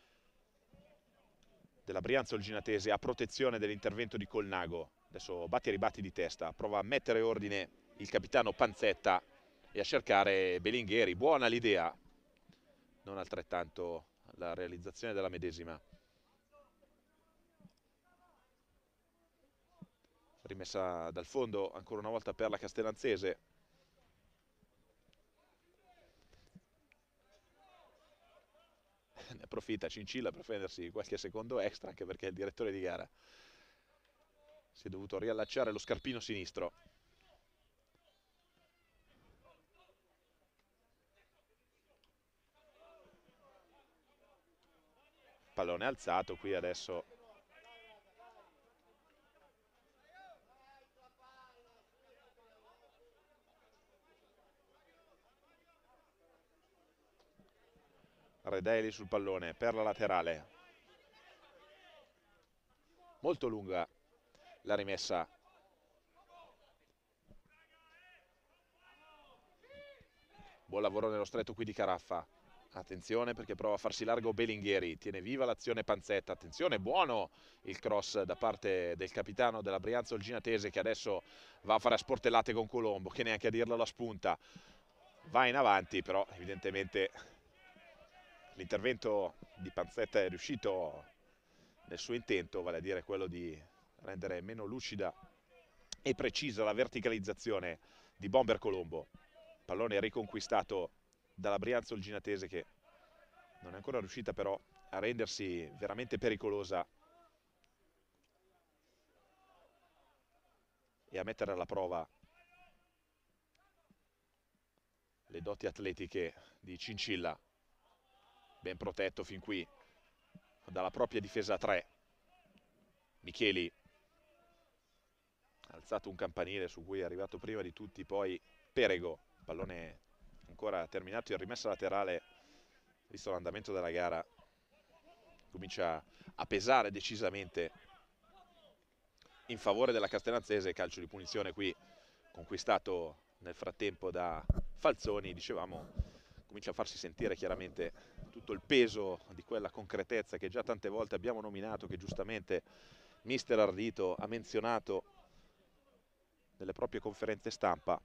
della Brianza Olginatese a protezione dell'intervento di Colnago. Adesso batti e ribatti di testa, prova a mettere ordine il capitano Panzetta e a cercare Bellingheri. Buona l'idea, non altrettanto la realizzazione della medesima. Rimessa dal fondo ancora una volta per la Castellanzese. Ne approfitta Cincilla per prendersi qualche secondo extra, anche perché il direttore di gara si è dovuto riallacciare lo scarpino sinistro. Pallone alzato qui adesso. Redelli sul pallone per la laterale. Molto lunga la rimessa. Buon lavoro nello stretto qui di Caraffa. Attenzione perché prova a farsi largo Bellingheri. Tiene viva l'azione Panzetta. Attenzione, buono il cross da parte del capitano della Brianza Olginatese, che adesso va a fare a sportellate con Colombo, che neanche a dirlo la spunta. Va in avanti, però evidentemente l'intervento di Panzetta è riuscito nel suo intento, vale a dire quello di rendere meno lucida e precisa la verticalizzazione di Bomber Colombo. Pallone riconquistato dalla Brianza Olginatese, che non è ancora riuscita però a rendersi veramente pericolosa e a mettere alla prova le doti atletiche di Cincilla. Ben protetto fin qui dalla propria difesa a 3. Micheli ha alzato un campanile su cui è arrivato prima di tutti poi Perego. Pallone ancora terminato in rimessa laterale, visto l'andamento della gara comincia a pesare decisamente in favore della Castellanzese. Calcio di punizione qui conquistato nel frattempo da Falzoni, dicevamo, comincia a farsi sentire chiaramente tutto il peso di quella concretezza che già tante volte abbiamo nominato, che giustamente mister Ardito ha menzionato nelle proprie conferenze stampa,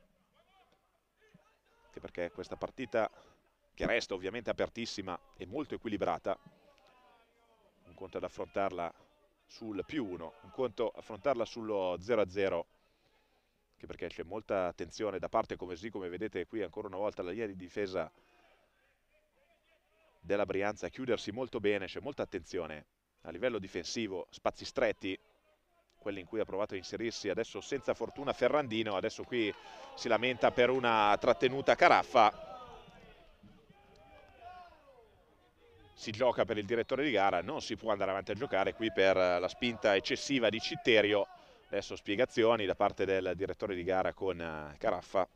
anche perché questa partita, che resta ovviamente apertissima e molto equilibrata, un conto ad affrontarla sul +1, un conto affrontarla sullo 0-0, anche perché c'è molta attenzione da parte, così come vedete qui ancora una volta la linea di difesa della Brianza a chiudersi molto bene, c'è molta attenzione a livello difensivo, spazi stretti, quelli in cui ha provato a inserirsi adesso senza fortuna Ferrandino. Adesso qui si lamenta per una trattenuta Caraffa. Si gioca per il direttore di gara, non si può andare avanti a giocare qui per la spinta eccessiva di Citterio. Adesso spiegazioni da parte del direttore di gara con Caraffa.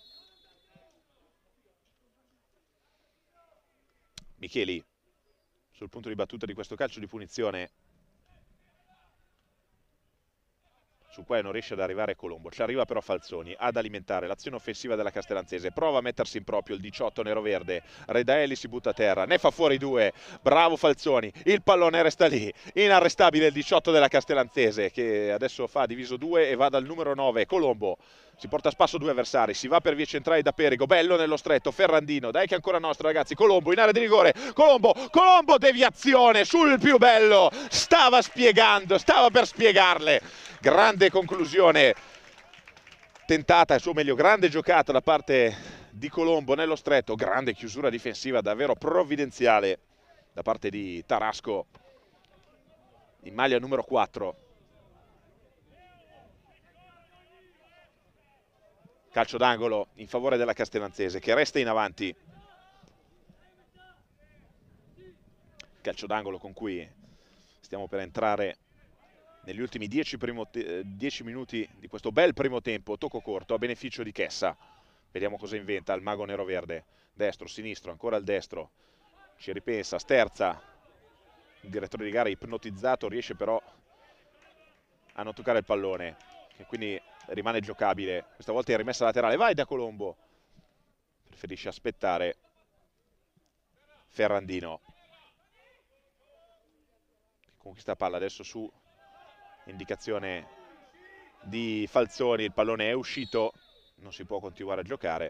Micheli sul punto di battuta di questo calcio di punizione, sul quale non riesce ad arrivare Colombo. Ci arriva però Falzoni ad alimentare l'azione offensiva della Castellanzese, prova a mettersi in proprio il 18 nero-verde, Redaelli si butta a terra, ne fa fuori due, bravo Falzoni, il pallone resta lì, inarrestabile il 18 della Castellanzese che adesso fa diviso 2 e va dal numero 9, Colombo. Si porta a spasso due avversari, si va per vie centrali da Perigo, bello nello stretto, Ferrandino, dai che è ancora nostro ragazzi, Colombo in area di rigore, Colombo deviazione sul più bello, stava spiegando, stava per spiegarle, grande conclusione tentata, o meglio grande giocata da parte di Colombo nello stretto, grande chiusura difensiva davvero provvidenziale da parte di Tarasco in maglia numero 4. Calcio d'angolo in favore della Castellanzese che resta in avanti. Calcio d'angolo con cui stiamo per entrare negli ultimi 10 minuti di questo bel primo tempo. Tocco corto a beneficio di Chessa. Vediamo cosa inventa il mago nero-verde. Destro, sinistro, ancora il destro. Ci ripensa, sterza. Il direttore di gara ipnotizzato riesce però a non toccare il pallone, che quindi rimane giocabile. Questa volta è rimessa laterale, vai da Colombo, preferisce aspettare Ferrandino che conquista palla adesso su indicazione di Falzoni, il pallone è uscito, non si può continuare a giocare.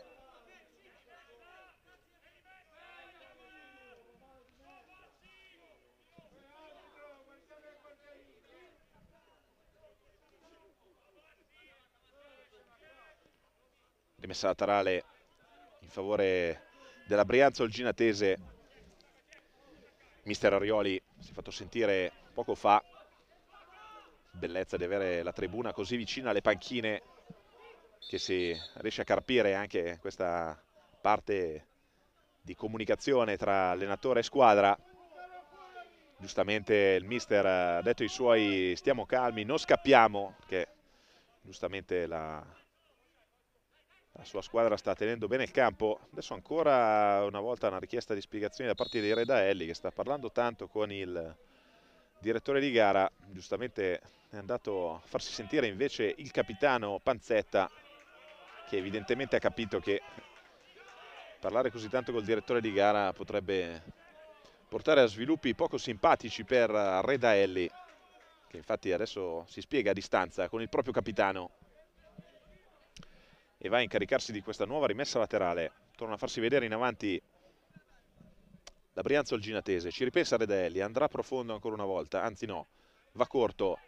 Rimessa laterale in favore della Brianza Olginatese. Mister Arioli si è fatto sentire poco fa. Bellezza di avere la tribuna così vicina alle panchine, che si riesce a carpire anche questa parte di comunicazione tra allenatore e squadra. Giustamente il mister ha detto ai suoi stiamo calmi, non scappiamo, che giustamente la sua squadra sta tenendo bene il campo. Adesso ancora una volta una richiesta di spiegazioni da parte di Redaelli, che sta parlando tanto con il direttore di gara. Giustamente è andato a farsi sentire invece il capitano Panzetta, che evidentemente ha capito che parlare così tanto col direttore di gara potrebbe portare a sviluppi poco simpatici per Redaelli, che infatti adesso si spiega a distanza con il proprio capitano e va a incaricarsi di questa nuova rimessa laterale. Torna a farsi vedere in avanti la Brianza Olginatese, ci ripensa Redaelli, andrà profondo ancora una volta, anzi no, va corto.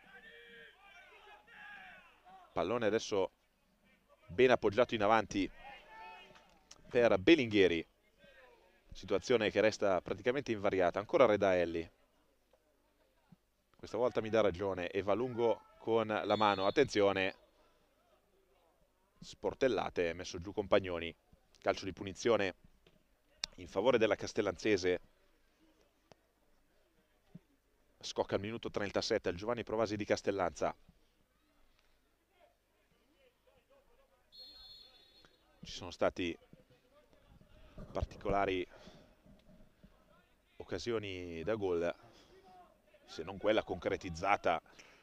Pallone adesso ben appoggiato in avanti per Belinghieri, situazione che resta praticamente invariata. Ancora Redaelli, questa volta mi dà ragione e va lungo con la mano, attenzione, sportellate, messo giù Compagnoni. Calcio di punizione in favore della Castellanzese. Scocca al minuto 37 al Giovanni Provasi di Castellanza. Ci sono stati particolari occasioni da gol, se non quella concretizzata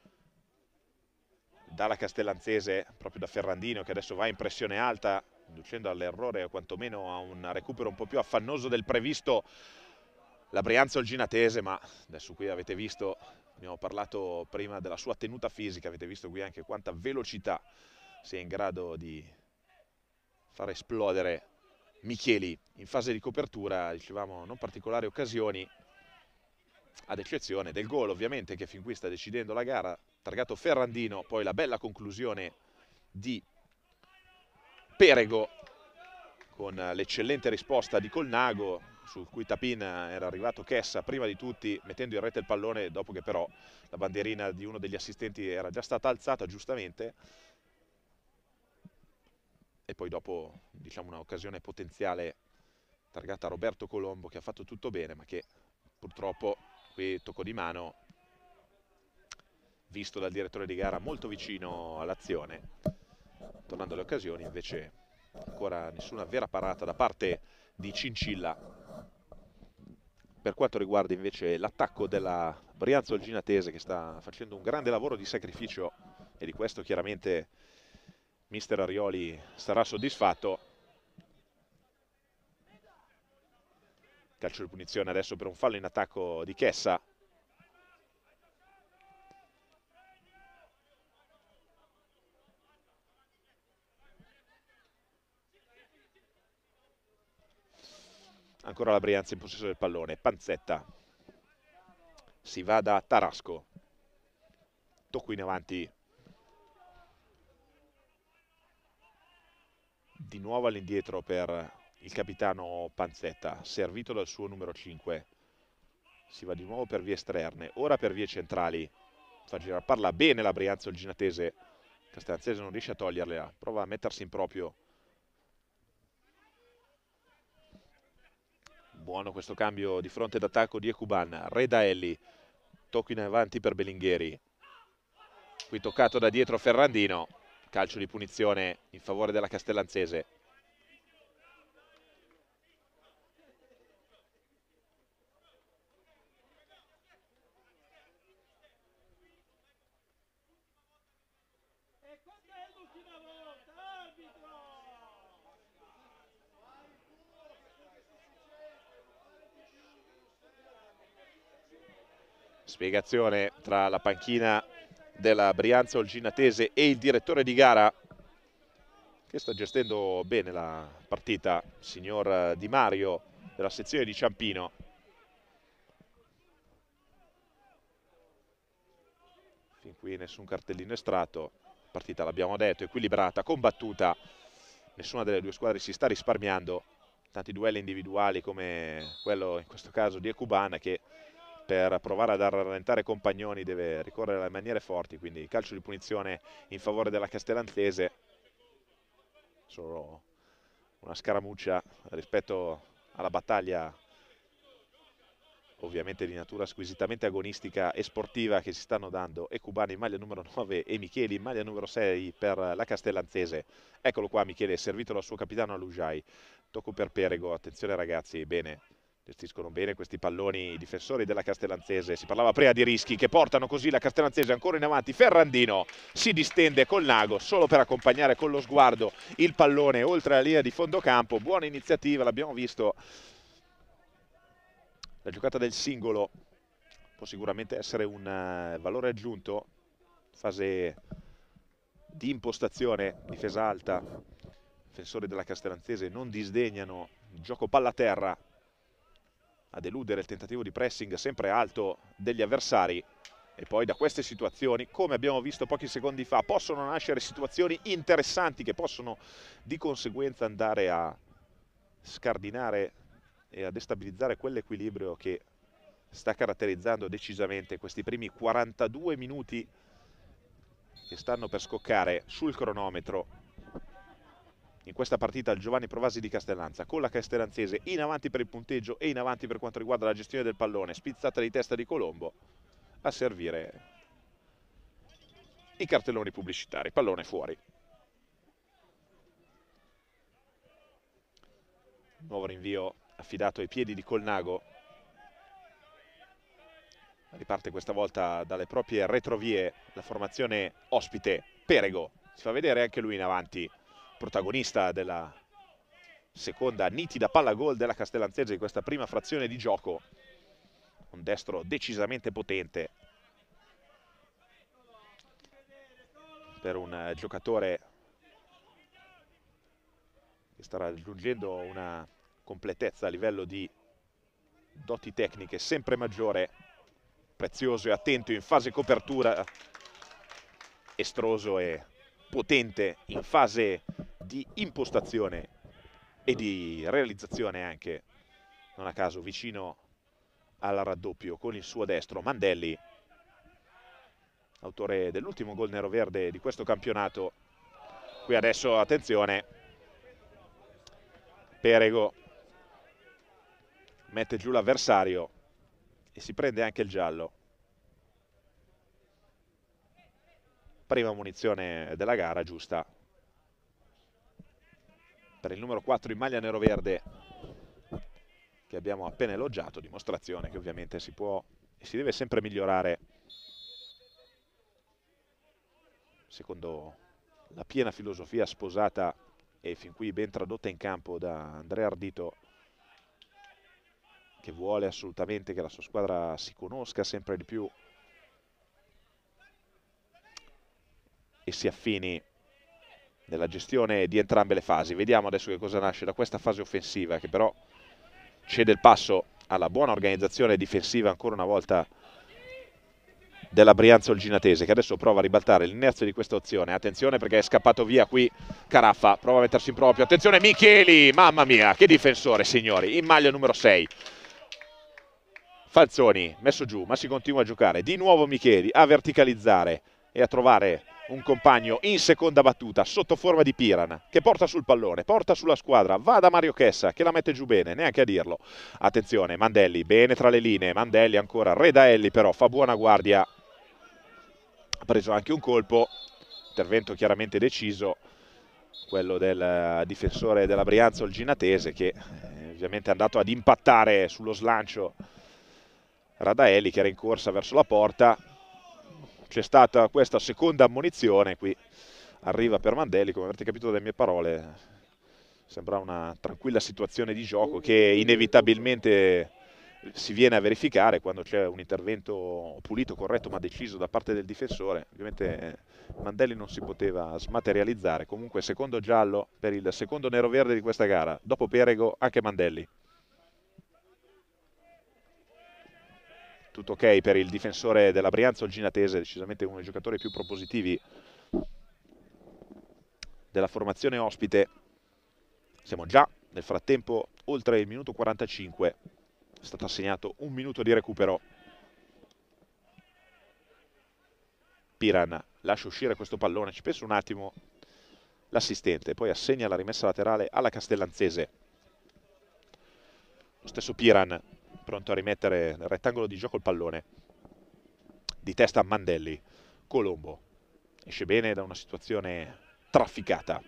dalla Castellanzese, proprio da Ferrandino, che adesso va in pressione alta, inducendo all'errore o quantomeno a un recupero un po' più affannoso del previsto la Brianza Olginatese. Ma adesso qui avete visto, abbiamo parlato prima della sua tenuta fisica, avete visto qui anche quanta velocità sia in grado di far esplodere Micheli in fase di copertura. Dicevamo non particolari occasioni, ad eccezione del gol ovviamente che fin qui sta decidendo la gara, targato Ferrandino, poi la bella conclusione di Perego con l'eccellente risposta di Colnago, su cui tapin era arrivato Chessa prima di tutti, mettendo in rete il pallone dopo che però la bandierina di uno degli assistenti era già stata alzata giustamente. E poi dopo, diciamo, un'occasione potenziale targata a Roberto Colombo, che ha fatto tutto bene, ma che purtroppo qui tocco di mano, visto dal direttore di gara molto vicino all'azione. Tornando alle occasioni, invece ancora nessuna vera parata da parte di Cincilla per quanto riguarda invece l'attacco della Brianza Olginatese, che sta facendo un grande lavoro di sacrificio, e di questo chiaramente mister Arioli sarà soddisfatto. Calcio di punizione adesso per un fallo in attacco di Chessa. Ancora la Brianza in possesso del pallone. Panzetta. Si va da Tarasco. Tocco in avanti. Di nuovo all'indietro per il capitano Panzetta, servito dal suo numero 5. Si va di nuovo per vie esterne, ora per vie centrali. Fa girare, parla bene la Brianza Olginatese. Castellanzese non riesce a toglierla, prova a mettersi in proprio. Buono questo cambio di fronte d'attacco di Ekuban. Redaelli, tocco in avanti per Bellingheri. Qui toccato da dietro Ferrandino. Calcio di punizione in favore della Castellanzese. Spiegazione tra la panchina della Brianza Olginatese e il direttore di gara, che sta gestendo bene la partita, signor Di Mario della sezione di Ciampino. Fin qui nessun cartellino estratto. Partita, l'abbiamo detto, equilibrata, combattuta. Nessuna delle due squadre si sta risparmiando. Tanti duelli individuali come quello in questo caso di Ekuban, che per provare a rallentare Compagnoni deve ricorrere alle maniere forti, quindi calcio di punizione in favore della Castellanzese. Solo una scaramuccia rispetto alla battaglia ovviamente di natura squisitamente agonistica e sportiva che si stanno dando Ekuban in maglia numero 9 e Micheli in maglia numero 6 per la Castellanzese. Eccolo qua Michele, servito dal suo capitano Alujai. Tocco per Perego, attenzione ragazzi, bene. Gestiscono bene questi palloni i difensori della Castellanzese. Si parlava prima di rischi che portano così la Castellanzese ancora in avanti. Ferrandino si distende col Nago solo per accompagnare con lo sguardo il pallone oltre la linea di fondo campo. Buona iniziativa, l'abbiamo visto. La giocata del singolo può sicuramente essere un valore aggiunto. Fase di impostazione, difesa alta. I difensori della Castellanzese non disdegnano il gioco palla a terra ad eludere il tentativo di pressing sempre alto degli avversari, e poi da queste situazioni, come abbiamo visto pochi secondi fa, possono nascere situazioni interessanti che possono di conseguenza andare a scardinare e a destabilizzare quell'equilibrio che sta caratterizzando decisamente questi primi 42 minuti che stanno per scoccare sul cronometro in questa partita il Giovanni Provasi di Castellanza, con la Castellanzese in avanti per il punteggio e in avanti per quanto riguarda la gestione del pallone. Spizzata di testa di Colombo a servire i cartelloni pubblicitari. Pallone fuori. Nuovo rinvio affidato ai piedi di Colnago. Riparte questa volta dalle proprie retrovie la formazione ospite. Perego si fa vedere anche lui in avanti, protagonista della seconda nitida palla gol della Castellanzese in questa prima frazione di gioco. Un destro decisamente potente per un giocatore che sta raggiungendo una completezza a livello di doti tecniche sempre maggiore. Prezioso e attento in fase copertura, estroso e potente in fase di impostazione e di realizzazione anche, non a caso vicino al raddoppio con il suo destro. Mandelli, autore dell'ultimo gol nero-verde di questo campionato. Qui adesso attenzione, Perego mette giù l'avversario e si prende anche il giallo. Prima munizione della gara, giusta per il numero 4 in maglia nero-verde, che abbiamo appena elogiato, dimostrazione che ovviamente si può e si deve sempre migliorare secondo la piena filosofia sposata e fin qui ben tradotta in campo da Andrea Ardito, che vuole assolutamente che la sua squadra si conosca sempre di più e si affini nella gestione di entrambe le fasi. Vediamo adesso che cosa nasce da questa fase offensiva, che però cede il passo alla buona organizzazione difensiva ancora una volta della Brianza Olginatese, che adesso prova a ribaltare l'inerzia di questa opzione. Attenzione perché è scappato via qui Caraffa, prova a mettersi in proprio, attenzione Micheli, mamma mia che difensore signori, in maglia numero 6. Falzoni messo giù, ma si continua a giocare, di nuovo Micheli a verticalizzare e a trovare un compagno in seconda battuta sotto forma di Piran, che porta sul pallone, porta sulla squadra, va da Mario Chessa che la mette giù bene, neanche a dirlo. Attenzione Mandelli, bene tra le linee, Mandelli ancora, Redaelli però fa buona guardia, ha preso anche un colpo, intervento chiaramente deciso, quello del difensore della Brianza Olginatese, che ovviamente è andato ad impattare sullo slancio Radaelli, che era in corsa verso la porta. C'è stata questa seconda ammonizione, qui arriva per Mandelli, come avrete capito dalle mie parole sembra una tranquilla situazione di gioco che inevitabilmente si viene a verificare quando c'è un intervento pulito, corretto ma deciso da parte del difensore. Ovviamente Mandelli non si poteva smaterializzare. Comunque secondo giallo per il secondo nero-verde di questa gara, dopo Perego anche Mandelli. Tutto ok per il difensore della Brianza Olginatese, decisamente uno dei giocatori più propositivi della formazione ospite. Siamo già nel frattempo oltre il minuto 45, è stato assegnato un minuto di recupero. Piran lascia uscire questo pallone, ci pensa un attimo l'assistente, poi assegna la rimessa laterale alla Castellanzese. Lo stesso Piran pronto a rimettere nel rettangolo di gioco il pallone. Di testa Mandelli, Colombo esce bene da una situazione trafficata.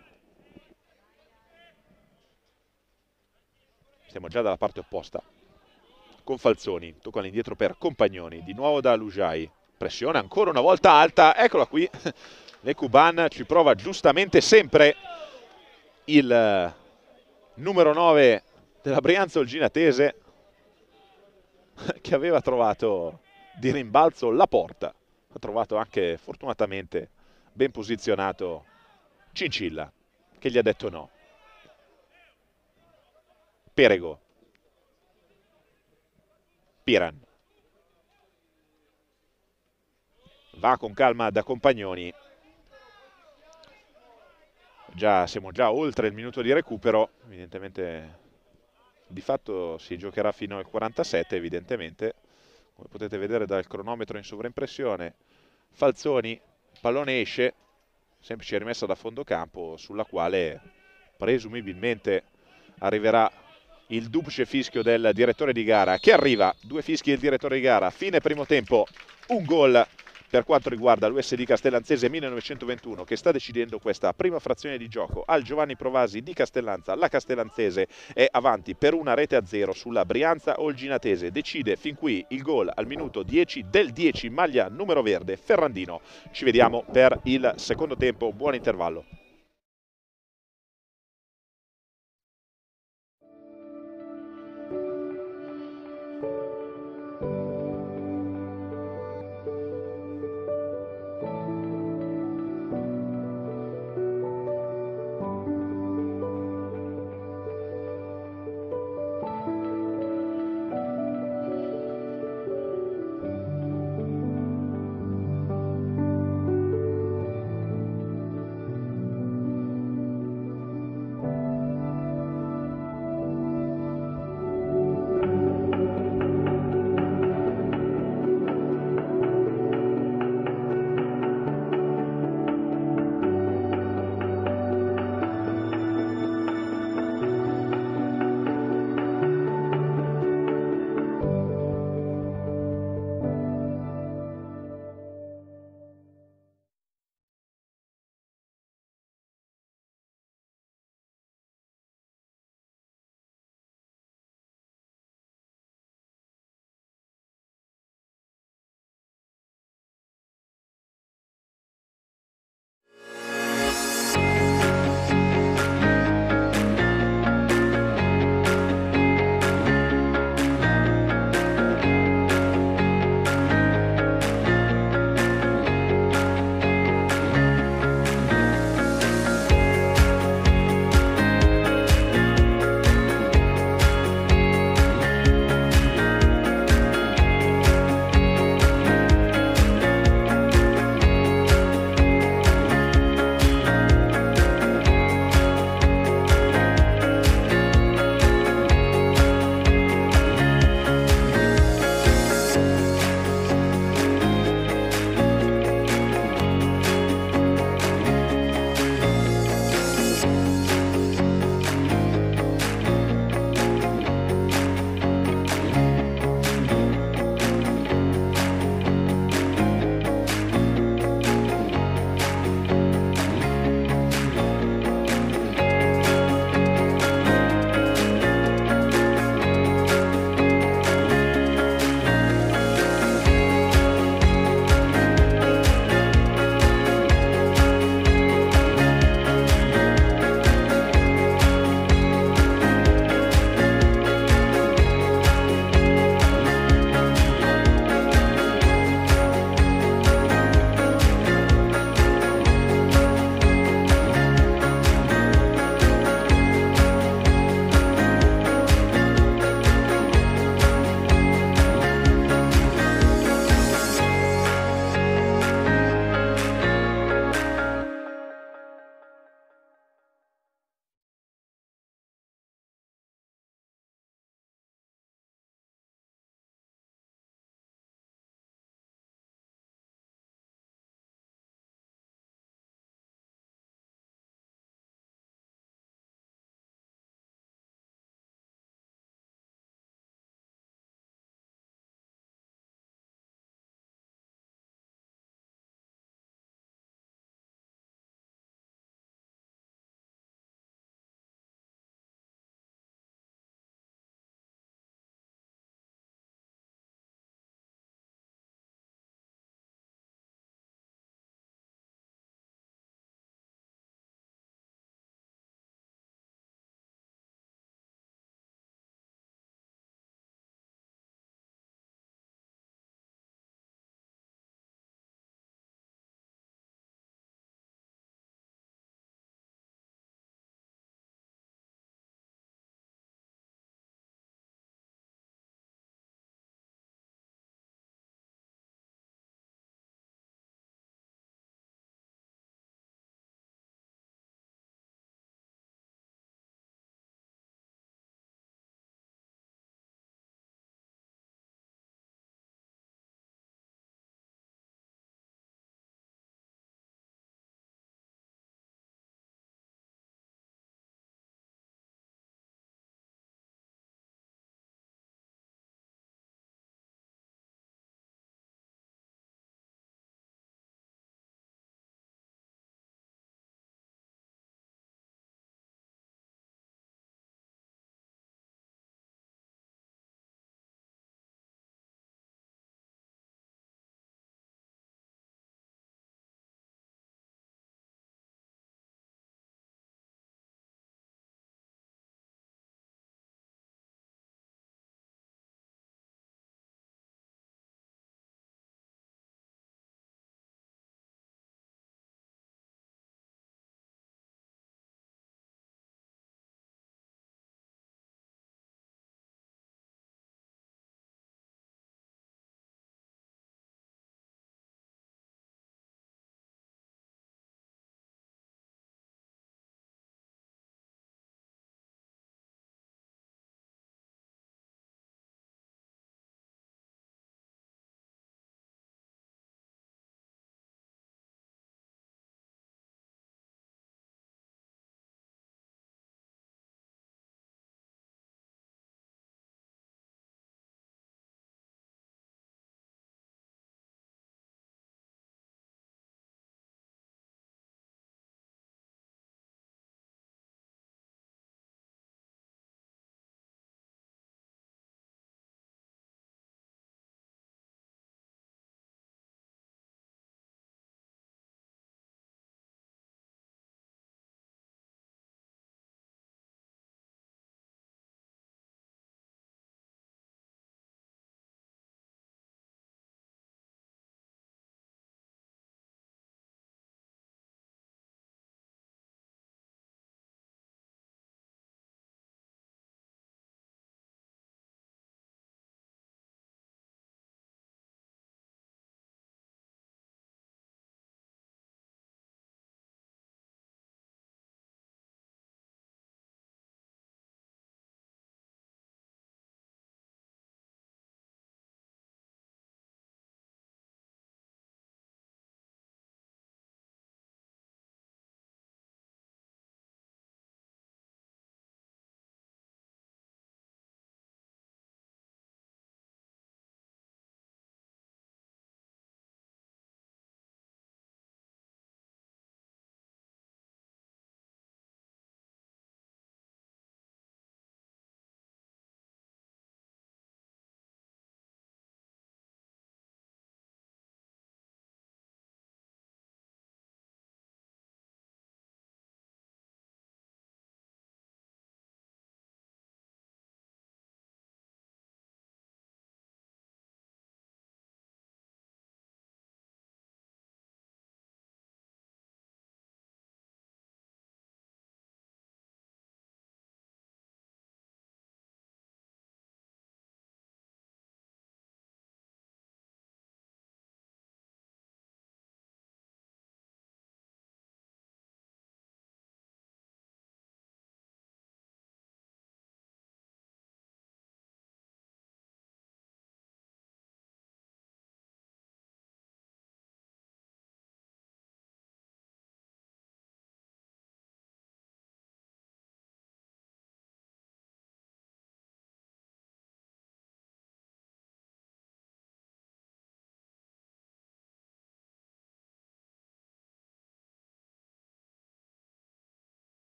Stiamo già dalla parte opposta con Falzoni, tocca all'indietro per Compagnoni, di nuovo da Lujai, pressione ancora una volta alta, eccola qui, Nekuban ci prova giustamente sempre il numero 9 della Brianza Olginatese, che aveva trovato di rimbalzo la porta, ha trovato anche fortunatamente ben posizionato Cincilla, che gli ha detto no. Perego, Piran, va con calma da Compagnoni. Siamo già oltre il minuto di recupero, evidentemente di fatto si giocherà fino al 47 evidentemente, come potete vedere dal cronometro in sovraimpressione. Falzoni, pallone esce, semplice rimessa da fondo campo sulla quale presumibilmente arriverà il duplice fischio del direttore di gara, che arriva, 2 fischi del direttore di gara, fine primo tempo, un gol per quanto riguarda l'USD Castellanzese 1921, che sta decidendo questa prima frazione di gioco al Giovanni Provasi di Castellanza. La Castellanzese è avanti per 1-0 sulla Brianza Olginatese, decide fin qui il gol al minuto 10 del 10, maglia numero verde, Ferrandino. Ci vediamo per il secondo tempo, buon intervallo.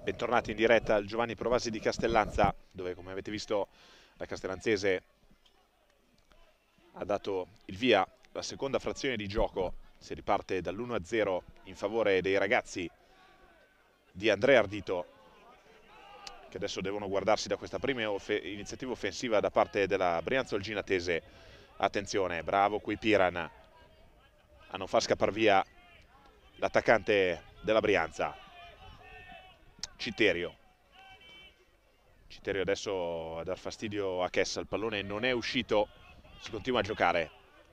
Bentornati in diretta al Giovanni Provasi di Castellanza, dove come avete visto la castellanzese ha dato il via alla seconda frazione di gioco. Si riparte dall'1-0 in favore dei ragazzi di Andrea Ardito, che adesso devono guardarsi da questa prima iniziativa offensiva da parte della Brianza Olginatese. Attenzione, bravo qui Piran a non far scappare via l'attaccante della Brianza. Citerio adesso a dar fastidio a Chessa, il pallone non è uscito, si continua a giocare.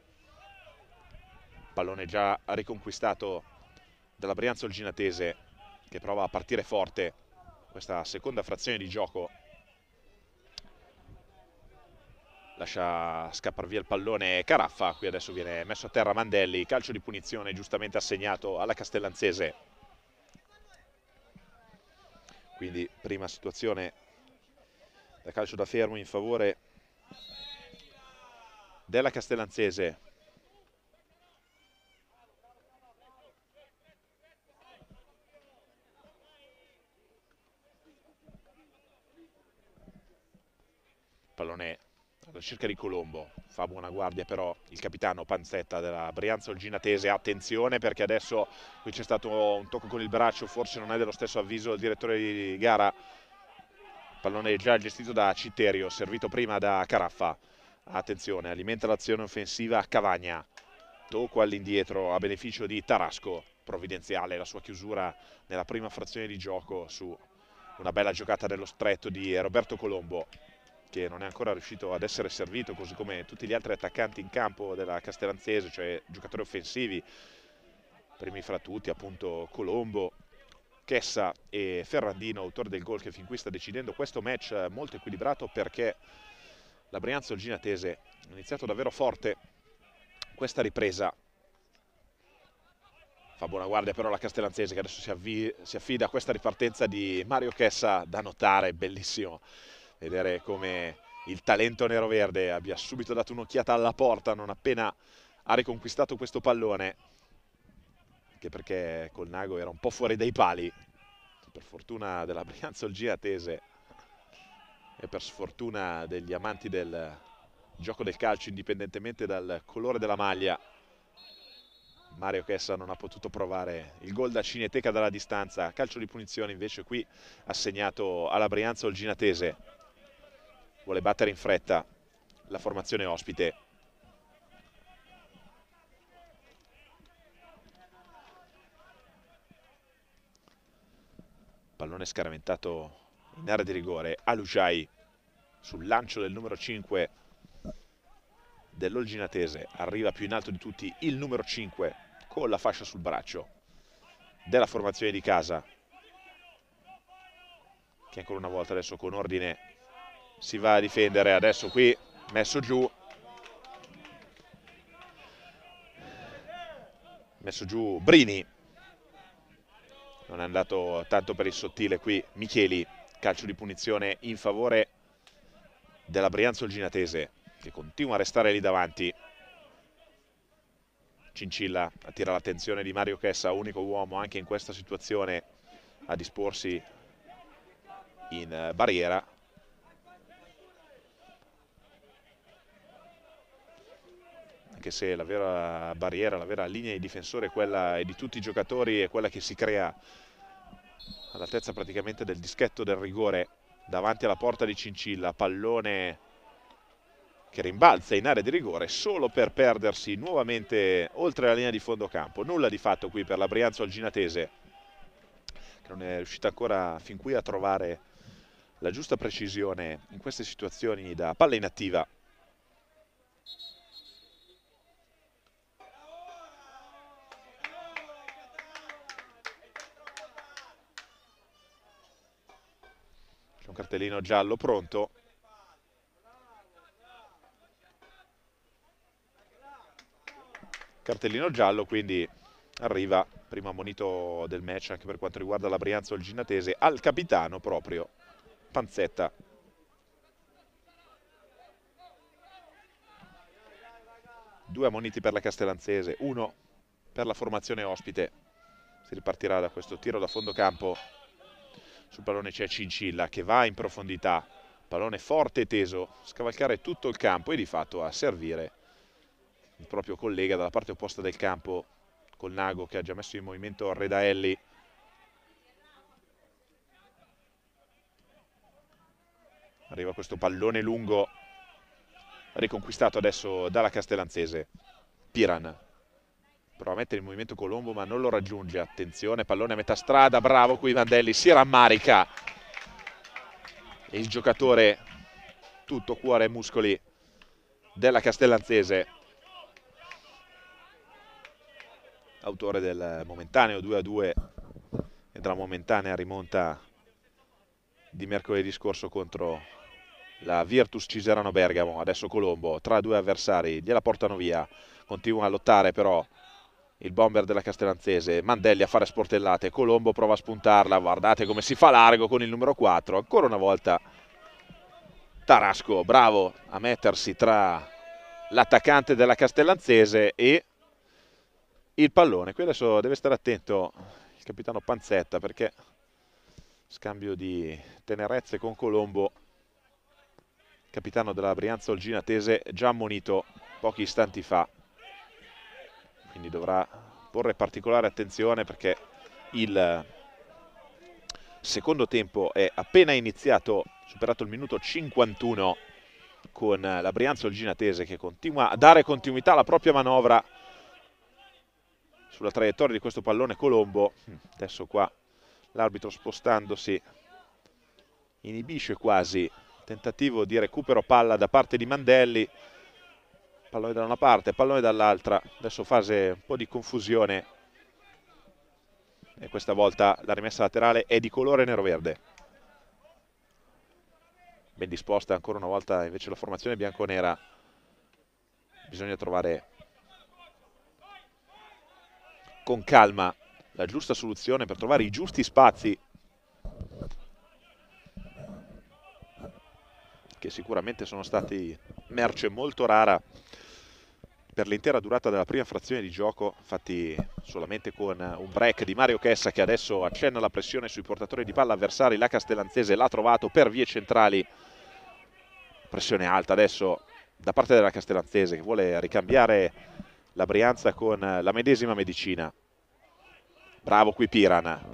Pallone già riconquistato dalla Brianza Olginatese, che prova a partire forte questa seconda frazione di gioco. Lascia scappare via il pallone Caraffa, qui adesso viene messo a terra Mandelli, calcio di punizione giustamente assegnato alla castellanzese. Quindi prima situazione da calcio da fermo in favore della castellanzese. Pallone alla cerca di Colombo, fa buona guardia però il capitano Panzetta della Brianza Olginatese. Attenzione perché adesso qui c'è stato un tocco con il braccio, forse non è dello stesso avviso del direttore di gara. Pallone già gestito da Citerio, servito prima da Caraffa. Attenzione, alimenta l'azione offensiva Cavagna. Tocco all'indietro a beneficio di Tarasco. Provvidenziale la sua chiusura nella prima frazione di gioco su una bella giocata dello stretto di Roberto Colombo, che non è ancora riuscito ad essere servito, così come tutti gli altri attaccanti in campo della castellanzese, cioè giocatori offensivi. Primi fra tutti appunto Colombo, Chessa e Ferrandino, autore del gol che fin qui sta decidendo questo match molto equilibrato, perché la Brianza Olginatese ha iniziato davvero forte questa ripresa. Fa buona guardia però la castellanzese, che adesso si affida a questa ripartenza di Mario Chessa. Da notare, bellissimo vedere come il talento nero-verde abbia subito dato un'occhiata alla porta non appena ha riconquistato questo pallone, anche perché col Nago era un po' fuori dai pali, per fortuna della Brianza Olginatese e per sfortuna degli amanti del gioco del calcio, indipendentemente dal colore della maglia. Mario Chessa non ha potuto provare il gol da cineteca dalla distanza. Calcio di punizione invece qui assegnato alla Brianza Olginatese. Vuole battere in fretta la formazione ospite. Pallone scaraventato in area di rigore. Alushai sul lancio del numero 5 dell'Olginatese. Arriva più in alto di tutti il numero 5 con la fascia sul braccio della formazione di casa, che ancora una volta adesso con ordine si va a difendere. Adesso qui messo giù Brini, non è andato tanto per il sottile qui Micheli. Calcio di punizione in favore della Brianza Olginatese, che continua a restare lì davanti. Cincilla attira l'attenzione di Mario Chessa, unico uomo anche in questa situazione a disporsi in barriera. Anche se la vera barriera, la vera linea di difensore è quella di tutti i giocatori, è quella che si crea all'altezza praticamente del dischetto del rigore davanti alla porta di Cincilla. Pallone che rimbalza in area di rigore solo per perdersi nuovamente oltre la linea di fondo campo. Nulla di fatto qui per la Brianza Olginatese, che non è riuscita ancora fin qui a trovare la giusta precisione in queste situazioni da palla inattiva. C'è un cartellino giallo pronto. Cartellino giallo, quindi arriva primo ammonito del match anche per quanto riguarda la Brianza Olginatese al capitano proprio Panzetta. Due ammoniti per la castellanzese, uno per la formazione ospite. Si ripartirà da questo tiro da fondo campo Sul pallone c'è Cincilla che va in profondità, pallone forte e teso, scavalcare tutto il campo e di fatto a servire il proprio collega dalla parte opposta del campo col Nago che ha già messo in movimento Redaelli. Arriva questo pallone lungo riconquistato adesso dalla Castellanzese. Piran prova a mettere in movimento Colombo ma non lo raggiunge. Attenzione, pallone a metà strada, bravo qui Mandelli, si rammarica il giocatore tutto cuore e muscoli della Castellanzese, autore del momentaneo 2-2 e della momentanea rimonta di mercoledì scorso contro la Virtus Ciserano Bergamo. Adesso Colombo tra due avversari, gliela portano via, continua a lottare però il bomber della Castellanzese, Mandelli a fare sportellate, Colombo prova a spuntarla, guardate come si fa largo con il numero 4, ancora una volta Tarasco, bravo a mettersi tra l'attaccante della Castellanzese e il pallone. Qui adesso deve stare attento il capitano Panzetta perché scambio di tenerezze con Colombo, capitano della Brianza Olginatese, già ammonito pochi istanti fa, quindi dovrà porre particolare attenzione perché il secondo tempo è appena iniziato, superato il minuto 51, con la Brianza Olginatese che continua a dare continuità alla propria manovra sulla traiettoria di questo pallone Colombo. Adesso qua l'arbitro spostandosi inibisce quasi tentativo di recupero palla da parte di Mandelli, pallone da una parte, pallone dall'altra, adesso fase un po' di confusione e questa volta la rimessa laterale è di colore nero-verde. Ben disposta ancora una volta invece la formazione bianconera, bisogna trovare con calma la giusta soluzione per trovare i giusti spazi che sicuramente sono stati merce molto rara per l'intera durata della prima frazione di gioco, infatti solamente con un break di Mario Chessa che adesso accenna la pressione sui portatori di palla avversari, la Castellanzese l'ha trovato per vie centrali, pressione alta adesso da parte della Castellanzese che vuole ricambiare la Brianza con la medesima medicina. Bravo qui Piran,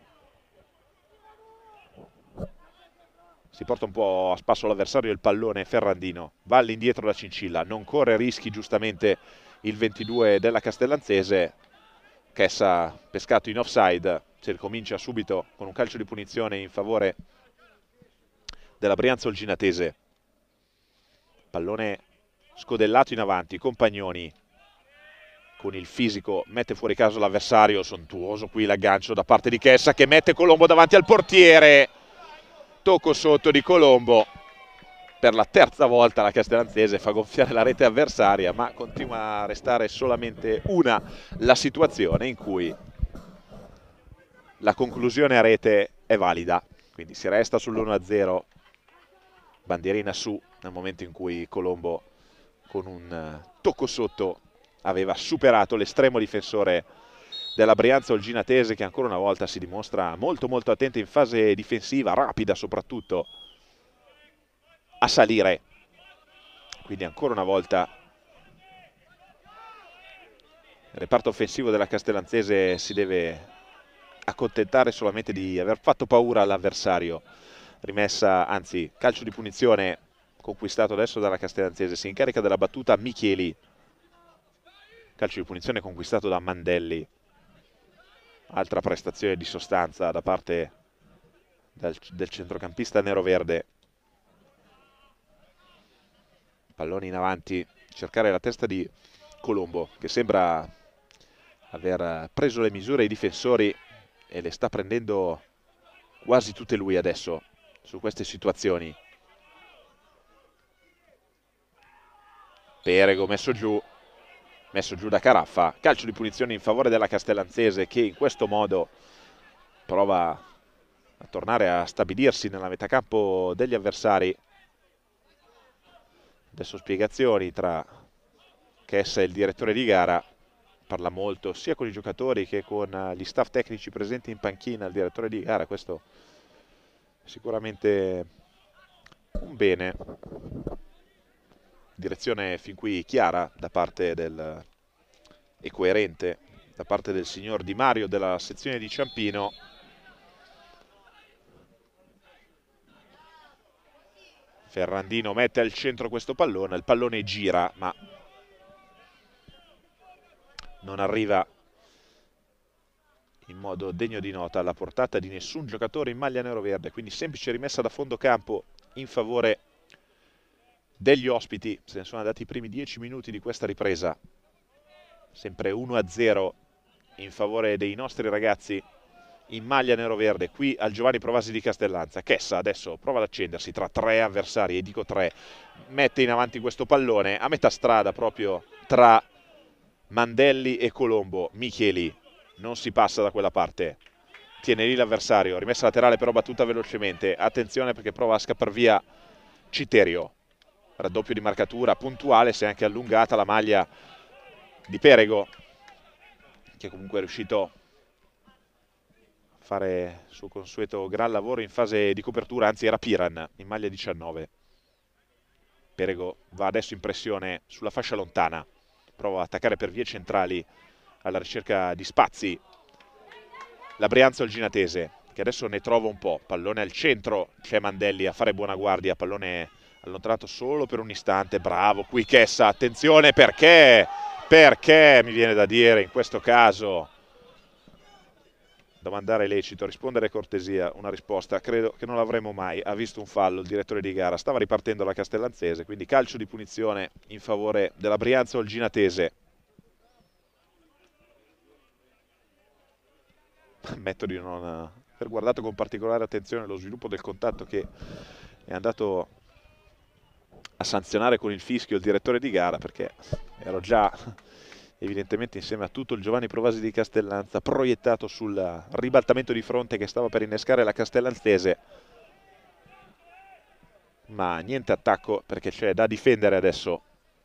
si porta un po' a spasso l'avversario il pallone Ferrandino, va all'indietro da Cincilla, non corre rischi giustamente il 22 della Castellanzese. Chessa pescato in offside, si ricomincia subito con un calcio di punizione in favore della Brianza Olginatese. Pallone scodellato in avanti, Compagnoni con il fisico mette fuori caso l'avversario, sontuoso qui l'aggancio da parte di Chessa che mette Colombo davanti al portiere. Tocco sotto di Colombo, per la terza volta la Castellanzese fa gonfiare la rete avversaria, ma continua a restare solamente una la situazione in cui la conclusione a rete è valida, quindi si resta sull'1-0, bandierina su nel momento in cui Colombo con un tocco sotto aveva superato l'estremo difensore della Brianza Olginatese che ancora una volta si dimostra molto attenta in fase difensiva, rapida soprattutto a salire, quindi ancora una volta il reparto offensivo della Castellanzese si deve accontentare solamente di aver fatto paura all'avversario. Rimessa, anzi calcio di punizione conquistato adesso dalla Castellanzese, si incarica della battuta Micheli, calcio di punizione conquistato da Mandelli. Altra prestazione di sostanza da parte del centrocampista nero-verde. Pallone in avanti, cercare la testa di Colombo che sembra aver preso le misure ai difensori e le sta prendendo quasi tutte lui adesso su queste situazioni. Perego messo giù da Caraffa, calcio di punizione in favore della Castellanzese che in questo modo prova a tornare a stabilirsi nella metacampo degli avversari. Adesso spiegazioni tra Chessa e il direttore di gara, parla molto sia con i giocatori che con gli staff tecnici presenti in panchina. Il direttore di gara, questo sicuramente un bene, direzione fin qui chiara da parte del, e coerente da parte del signor Di Mario della sezione di Ciampino. Ferrandino mette al centro questo pallone, il pallone gira ma non arriva in modo degno di nota alla portata di nessun giocatore in maglia nero-verde, quindi semplice rimessa da fondo campo in favore degli ospiti. Se ne sono andati i primi 10 minuti di questa ripresa, sempre 1-0 in favore dei nostri ragazzi in maglia nero-verde qui al Giovanni Provasi di Castellanza. Chessa adesso prova ad accendersi tra tre avversari, e dico tre, mette in avanti questo pallone a metà strada proprio tra Mandelli e Colombo. Micheli non si passa da quella parte, tiene lì l'avversario, rimessa laterale però battuta velocemente, attenzione perché prova a scappare via Citerio, raddoppio di marcatura puntuale, si è anche allungata la maglia di Perego, che comunque è riuscito a fare il suo consueto gran lavoro in fase di copertura, anzi era Piran in maglia 19. Perego va adesso in pressione sulla fascia lontana, prova ad attaccare per vie centrali alla ricerca di spazi la Brianza Olginatese, che adesso ne trova un po'. Pallone al centro, c'è Mandelli a fare buona guardia, pallone allontanato solo per un istante. Bravo qui Chessa, attenzione perché mi viene da dire in questo caso domandare lecito, rispondere cortesia, una risposta credo che non l'avremo mai. Ha visto un fallo il direttore di gara, stava ripartendo la Castellanzese, quindi calcio di punizione in favore della Brianza Olginatese. Ammetto di non aver guardato con particolare attenzione lo sviluppo del contatto che è andato a sanzionare con il fischio il direttore di gara, perché ero già evidentemente insieme a tutto il Giovanni Provasi di Castellanza proiettato sul ribaltamento di fronte che stava per innescare la Castellanzese, ma niente attacco perché c'è da difendere adesso.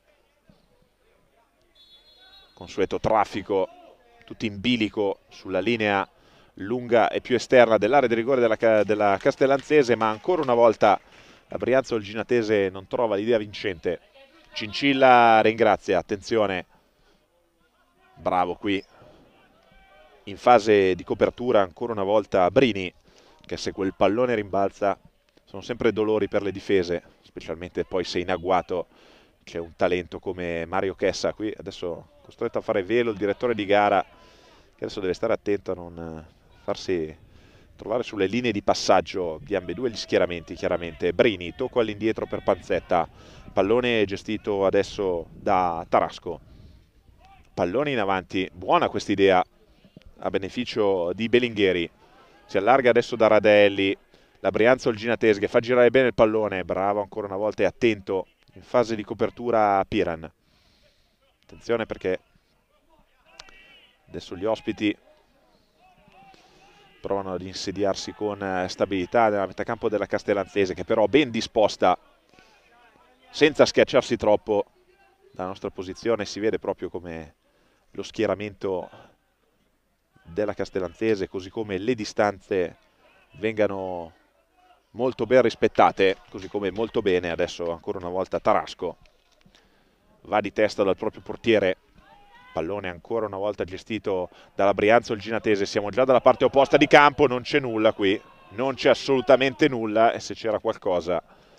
Consueto traffico tutto in bilico sulla linea lunga e più esterna dell'area di rigore della Castellanzese, ma ancora una volta la Brianza Olginatese non trova l'idea vincente. Cincilla ringrazia, attenzione, bravo qui in fase di copertura ancora una volta Brini, che se quel pallone rimbalza sono sempre dolori per le difese, specialmente poi se in agguato c'è un talento come Mario Chessa. Qui adesso costretto a fare velo il direttore di gara, che adesso deve stare attento a non farsi trovare sulle linee di passaggio di ambedue gli schieramenti. Chiaramente Brini, tocco all'indietro per Panzetta, pallone gestito adesso da Tarasco, pallone in avanti, buona quest'idea a beneficio di Bellingheri, si allarga adesso da Radelli, la Brianza Olginatese che fa girare bene il pallone, bravo ancora una volta e attento in fase di copertura Piran. Attenzione perché adesso gli ospiti provano ad insediarsi con stabilità nella metà campo della Castellanzese, che però ben disposta senza schiacciarsi troppo. Dalla nostra posizione si vede proprio come lo schieramento della Castellanzese, così come le distanze, vengano molto ben rispettate, così come molto bene adesso ancora una volta Tarasco va di testa dal proprio portiere, pallone ancora una volta gestito dalla Brianza Olginatese. Siamo già dalla parte opposta di campo, non c'è nulla qui, non c'è assolutamente nulla, e se c'era qualcosa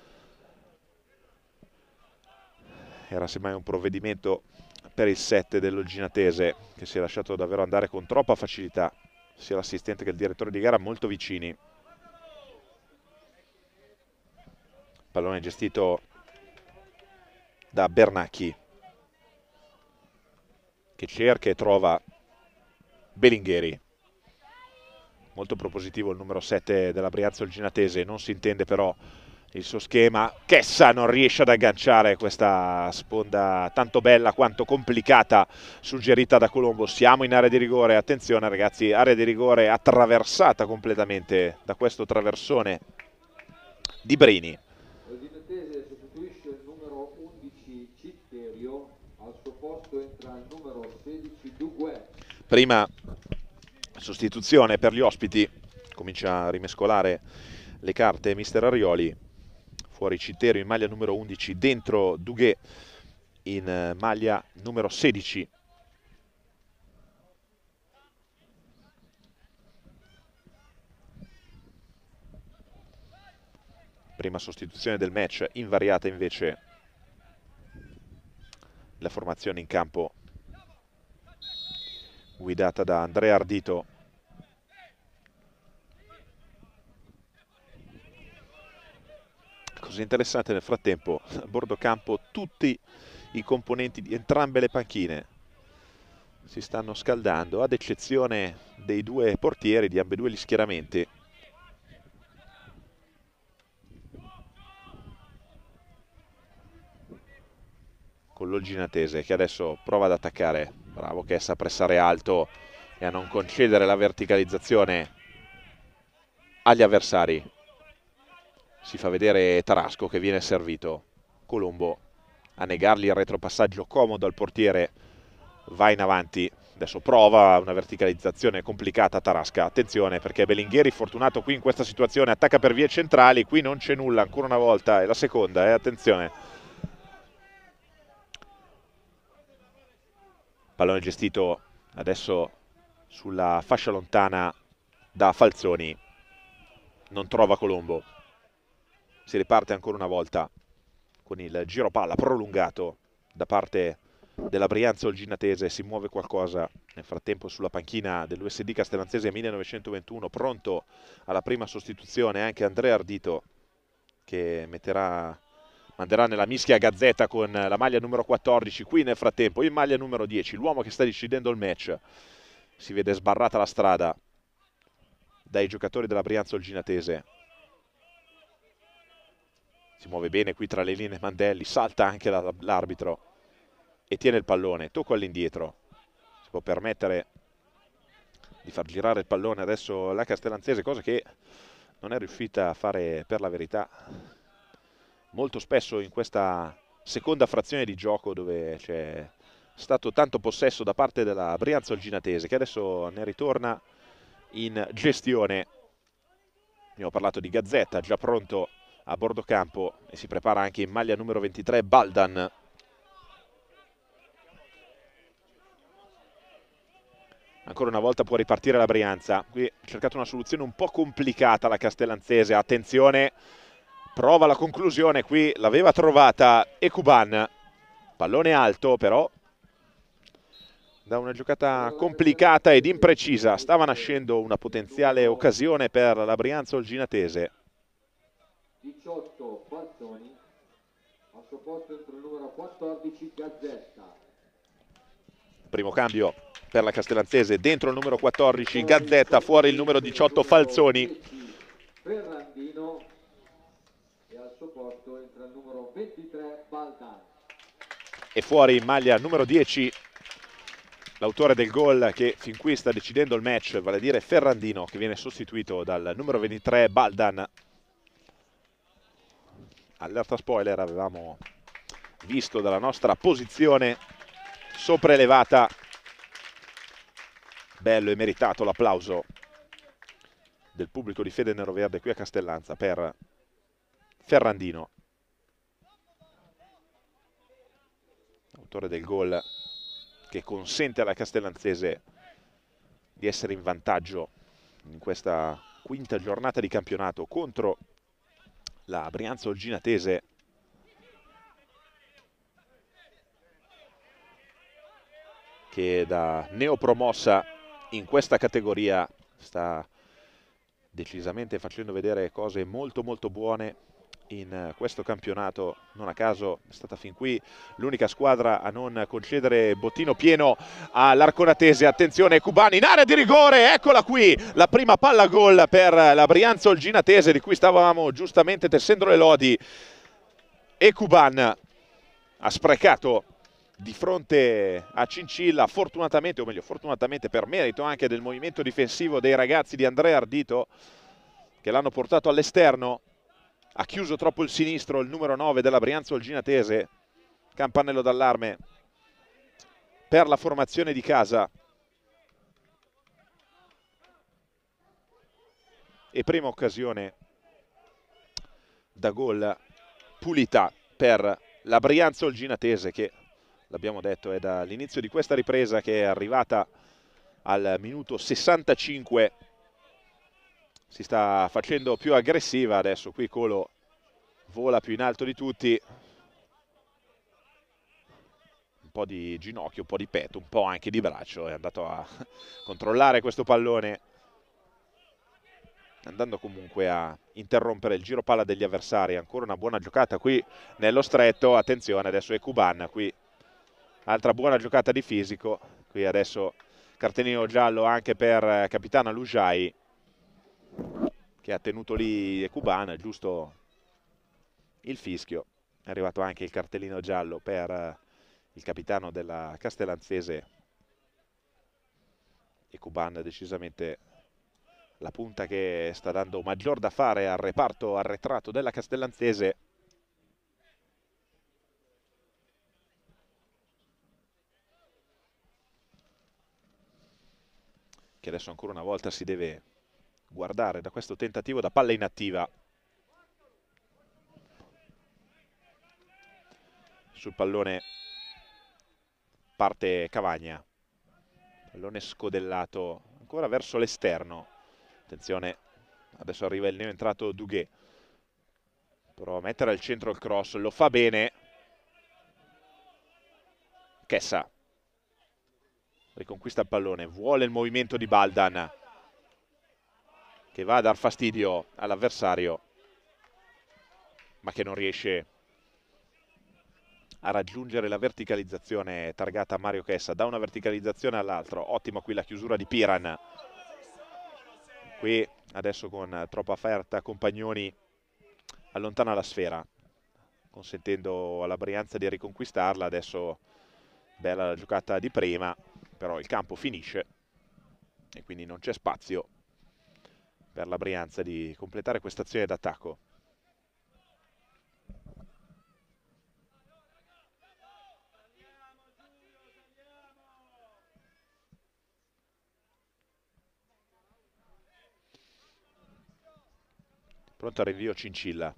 era semmai un provvedimento per il 7 dell'Olginatese, che si è lasciato davvero andare con troppa facilità, sia l'assistente che il direttore di gara molto vicini. Pallone gestito da Bernacchi, che cerca e trova Bellingheri. Molto propositivo il numero 7 della Brianza Olginatese, non si intende però il suo schema. Chessa non riesce ad agganciare questa sponda tanto bella quanto complicata suggerita da Colombo. Siamo in area di rigore, attenzione ragazzi, area di rigore attraversata completamente da questo traversone di Brini. Olginatese sostituisce il numero 11 Citterio, al suo posto entra il numero 16 Duguè. Prima sostituzione per gli ospiti, comincia a rimescolare le carte mister Arioli. Fuori Citterio in maglia numero 11, dentro Duguay in maglia numero 16. Prima sostituzione del match, invariata invece la formazione in campo guidata da Andrea Ardito. Cosa interessante nel frattempo, a bordo campo tutti i componenti di entrambe le panchine si stanno scaldando, ad eccezione dei due portieri di ambedue gli schieramenti. Con l'Olginatese che adesso prova ad attaccare, bravo Chessa a pressare alto e a non concedere la verticalizzazione agli avversari. Si fa vedere Tarasco che viene servito, Colombo a negargli il retropassaggio comodo al portiere, va in avanti, adesso prova una verticalizzazione complicata Tarasca, attenzione perché Belinghieri fortunato qui in questa situazione, attacca per vie centrali, qui non c'è nulla ancora una volta, è la seconda, attenzione. Pallone gestito adesso sulla fascia lontana da Falzoni, non trova Colombo. Si riparte ancora una volta con il giro palla prolungato da parte della Brianza Olginatese, si muove qualcosa nel frattempo sulla panchina dell'USD Castellanzese 1921, pronto alla prima sostituzione anche Andrea Ardito che manderà nella mischia Gazzetta con la maglia numero 14, qui nel frattempo in maglia numero 10, l'uomo che sta decidendo il match. Si vede sbarrata la strada dai giocatori della Brianza Olginatese. Si muove bene qui tra le linee Mandelli, salta anche l'arbitro e tiene il pallone, tocco all'indietro. Si può permettere di far girare il pallone adesso la Castellanzese, cosa che non è riuscita a fare per la verità molto spesso in questa seconda frazione di gioco, dove c'è stato tanto possesso da parte della Brianza Olginatese che adesso ne ritorna in gestione. Abbiamo parlato di Gazzetta, già pronto a bordo campo, e si prepara anche in maglia numero 23 Baldan. Ancora una volta può ripartire la Brianza, qui ha cercato una soluzione un po' complicata la Castellanzese, attenzione, prova la conclusione, qui l'aveva trovata Ekuban, pallone alto però da una giocata complicata ed imprecisa, stava nascendo una potenziale occasione per la Brianza Olginatese. 18 Falzoni, al suo posto entra il numero 14 Gazzetta. Primo cambio per la Castellanzese, dentro il numero 14 Gazzetta, fuori il numero 18 Falzoni. Ferrandino e al suo posto entra il numero 23 Baldan. E fuori in maglia numero 10 l'autore del gol che fin qui sta decidendo il match, vale a dire Ferrandino, che viene sostituito dal numero 23 Baldan. Allerta spoiler, avevamo visto dalla nostra posizione sopraelevata. Bello e meritato l'applauso del pubblico di Fede Neroverde qui a Castellanza per Ferrandino, autore del gol che consente alla Castellanzese di essere in vantaggio in questa quinta giornata di campionato contro la Brianza Olginatese, che da neopromossa in questa categoria sta decisamente facendo vedere cose molto molto buone in questo campionato. Non a caso è stata fin qui l'unica squadra a non concedere bottino pieno all'Arconatese. Attenzione, Cubani in area di rigore, eccola qui la prima palla gol per la Brianza Olginatese, di cui stavamo giustamente tessendo le lodi, e Cuban ha sprecato di fronte a Cincilla, fortunatamente, o meglio fortunatamente per merito anche del movimento difensivo dei ragazzi di Andrea Ardito, che l'hanno portato all'esterno. Ha chiuso troppo il sinistro il numero 9 della Brianza Olginatese. Campanello d'allarme per la formazione di casa. E prima occasione da gol pulita per la Brianza Olginatese, che l'abbiamo detto è dall'inizio di questa ripresa che è arrivata al minuto 65, si sta facendo più aggressiva. Adesso qui Colo vola più in alto di tutti, un po' di ginocchio, un po' di petto, un po' anche di braccio, è andato a controllare questo pallone, andando comunque a interrompere il giro palla degli avversari. Ancora una buona giocata qui nello stretto, attenzione adesso è Cuban, qui altra buona giocata di fisico, qui adesso cartellino giallo anche per Capitana Lujai, che ha tenuto lì Cuban, giusto il fischio. È arrivato anche il cartellino giallo per il capitano della Castellanzese, e Cuban decisamente la punta che sta dando maggior da fare al reparto arretrato della Castellanzese. Che adesso ancora una volta si deve guardare da questo tentativo da palla inattiva. Sul pallone parte Cavagna, pallone scodellato ancora verso l'esterno. Attenzione, adesso arriva il neoentrato Duguet, prova a mettere al centro il cross, lo fa bene Chessa, riconquista il pallone, vuole il movimento di Baldan che va a dar fastidio all'avversario, ma che non riesce a raggiungere la verticalizzazione targata a Mario Chessa. Da una verticalizzazione all'altra, ottima qui la chiusura di Piran. Qui adesso con troppa offerta Compagnoni allontana la sfera, consentendo alla Brianza di riconquistarla. Adesso bella la giocata di prima, però il campo finisce e quindi non c'è spazio per la Brianza di completare questa azione d'attacco. Pronto al rinvio Cincilla,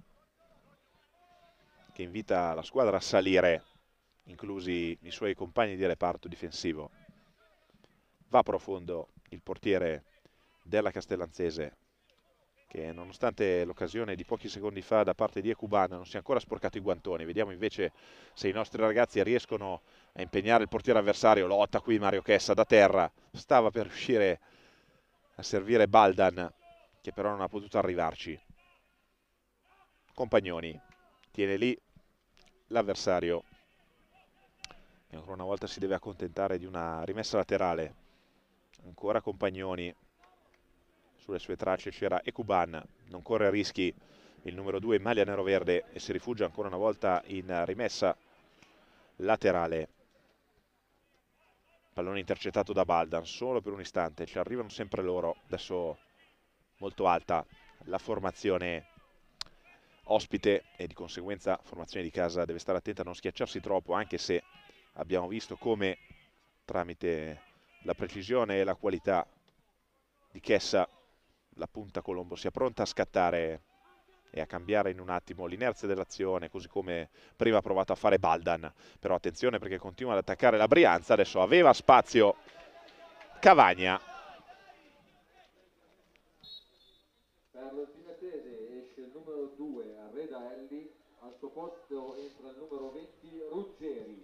che invita la squadra a salire, inclusi i suoi compagni di reparto difensivo. Va profondo il portiere della Castellanzese, che nonostante l'occasione di pochi secondi fa da parte di Ecubana non si è ancora sporcato i guantoni. Vediamo invece se i nostri ragazzi riescono a impegnare il portiere avversario. Lotta qui Mario Chessa da terra, stava per riuscire a servire Baldan, che però non ha potuto arrivarci. Compagnoni tiene lì l'avversario e ancora una volta si deve accontentare di una rimessa laterale. Ancora Compagnoni, sulle sue tracce c'era Ekuban, non corre rischi il numero 2 in maglia nero-verde e si rifugia ancora una volta in rimessa laterale. Pallone intercettato da Baldan solo per un istante, ci arrivano sempre loro. Adesso molto alta la formazione ospite e di conseguenza formazione di casa deve stare attenta a non schiacciarsi troppo, anche se abbiamo visto come tramite la precisione e la qualità di Chessa la punta Colombo sia pronta a scattare e a cambiare in un attimo l'inerzia dell'azione, così come prima ha provato a fare Baldan. Però attenzione perché continua ad attaccare la Brianza. Adesso aveva spazio Cavagna. Per l'Olginatese esce il numero 2 Arreda Elli, al suo posto entra il numero 20 Ruggeri.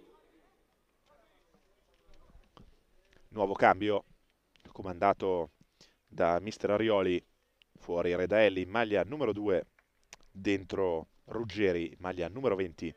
Nuovo cambio comandato da mister Arioli, fuori Redaelli in maglia numero 2, dentro Ruggeri maglia numero 20.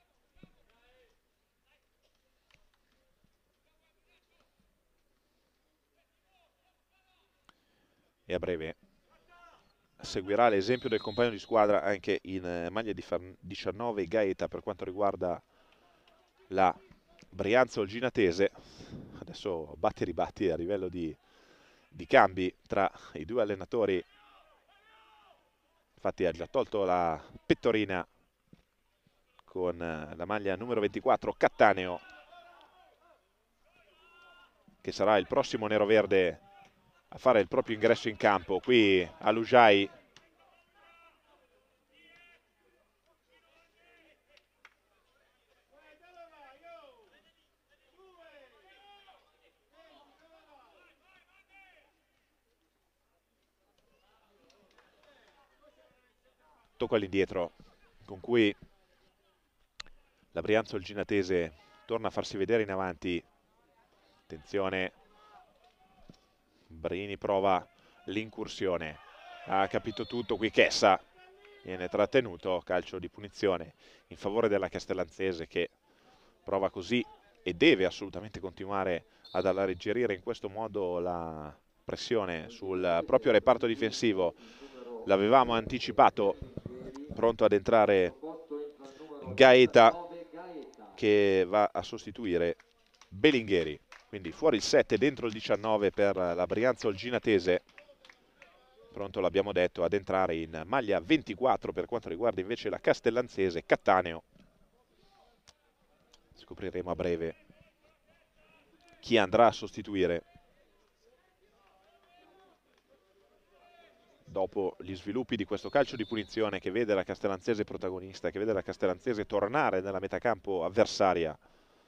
E a breve seguirà l'esempio del compagno di squadra anche in maglia di 19 Gaeta per quanto riguarda la Brianza Olginatese. Adesso batti e ribatti a livello di cambi tra i due allenatori. Infatti ha già tolto la pettorina con la maglia numero 24 Cattaneo, che sarà il prossimo nero-verde a fare il proprio ingresso in campo. Qui a Lujai tocco all'indietro con cui la Brianza Olginatese torna a farsi vedere in avanti. Attenzione, Brini prova l'incursione, ha capito tutto qui. Chessa viene trattenuto, calcio di punizione in favore della Castellanzese, che prova così e deve assolutamente continuare ad alleggerire in questo modo la pressione sul proprio reparto difensivo. L'avevamo anticipato, pronto ad entrare Gaeta, che va a sostituire Bellingheri. Quindi fuori il 7, dentro il 19 per la Brianza Olginatese. Pronto, l'abbiamo detto, ad entrare in maglia 24 per quanto riguarda invece la Castellanzese, Cattaneo. Scopriremo a breve chi andrà a sostituire dopo gli sviluppi di questo calcio di punizione che vede la Castellanzese protagonista, che vede la Castellanzese tornare nella metacampo avversaria.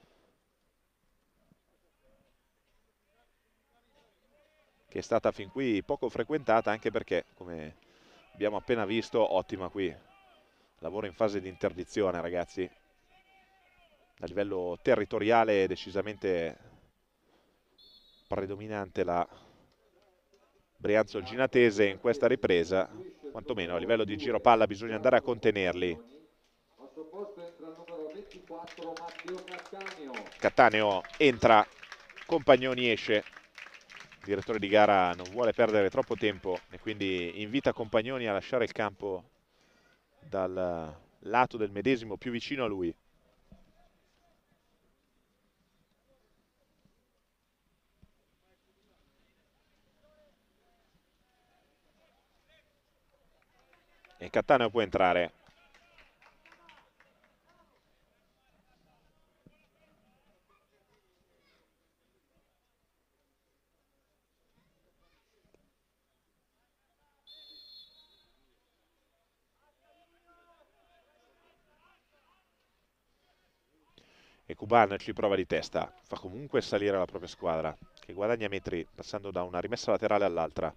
Che è stata fin qui poco frequentata, anche perché, come abbiamo appena visto, ottima qui. Lavoro in fase di interdizione, ragazzi. A livello territoriale è decisamente predominante la Brianza Olginatese in questa ripresa, quantomeno a livello di giro palla bisogna andare a contenerli. Cattaneo entra, Compagnoni esce. Il direttore di gara non vuole perdere troppo tempo e quindi invita Compagnoni a lasciare il campo dal lato del medesimo più vicino a lui. E Cattaneo può entrare. E Cuban ci prova di testa, fa comunque salire la propria squadra, che guadagna metri passando da una rimessa laterale all'altra.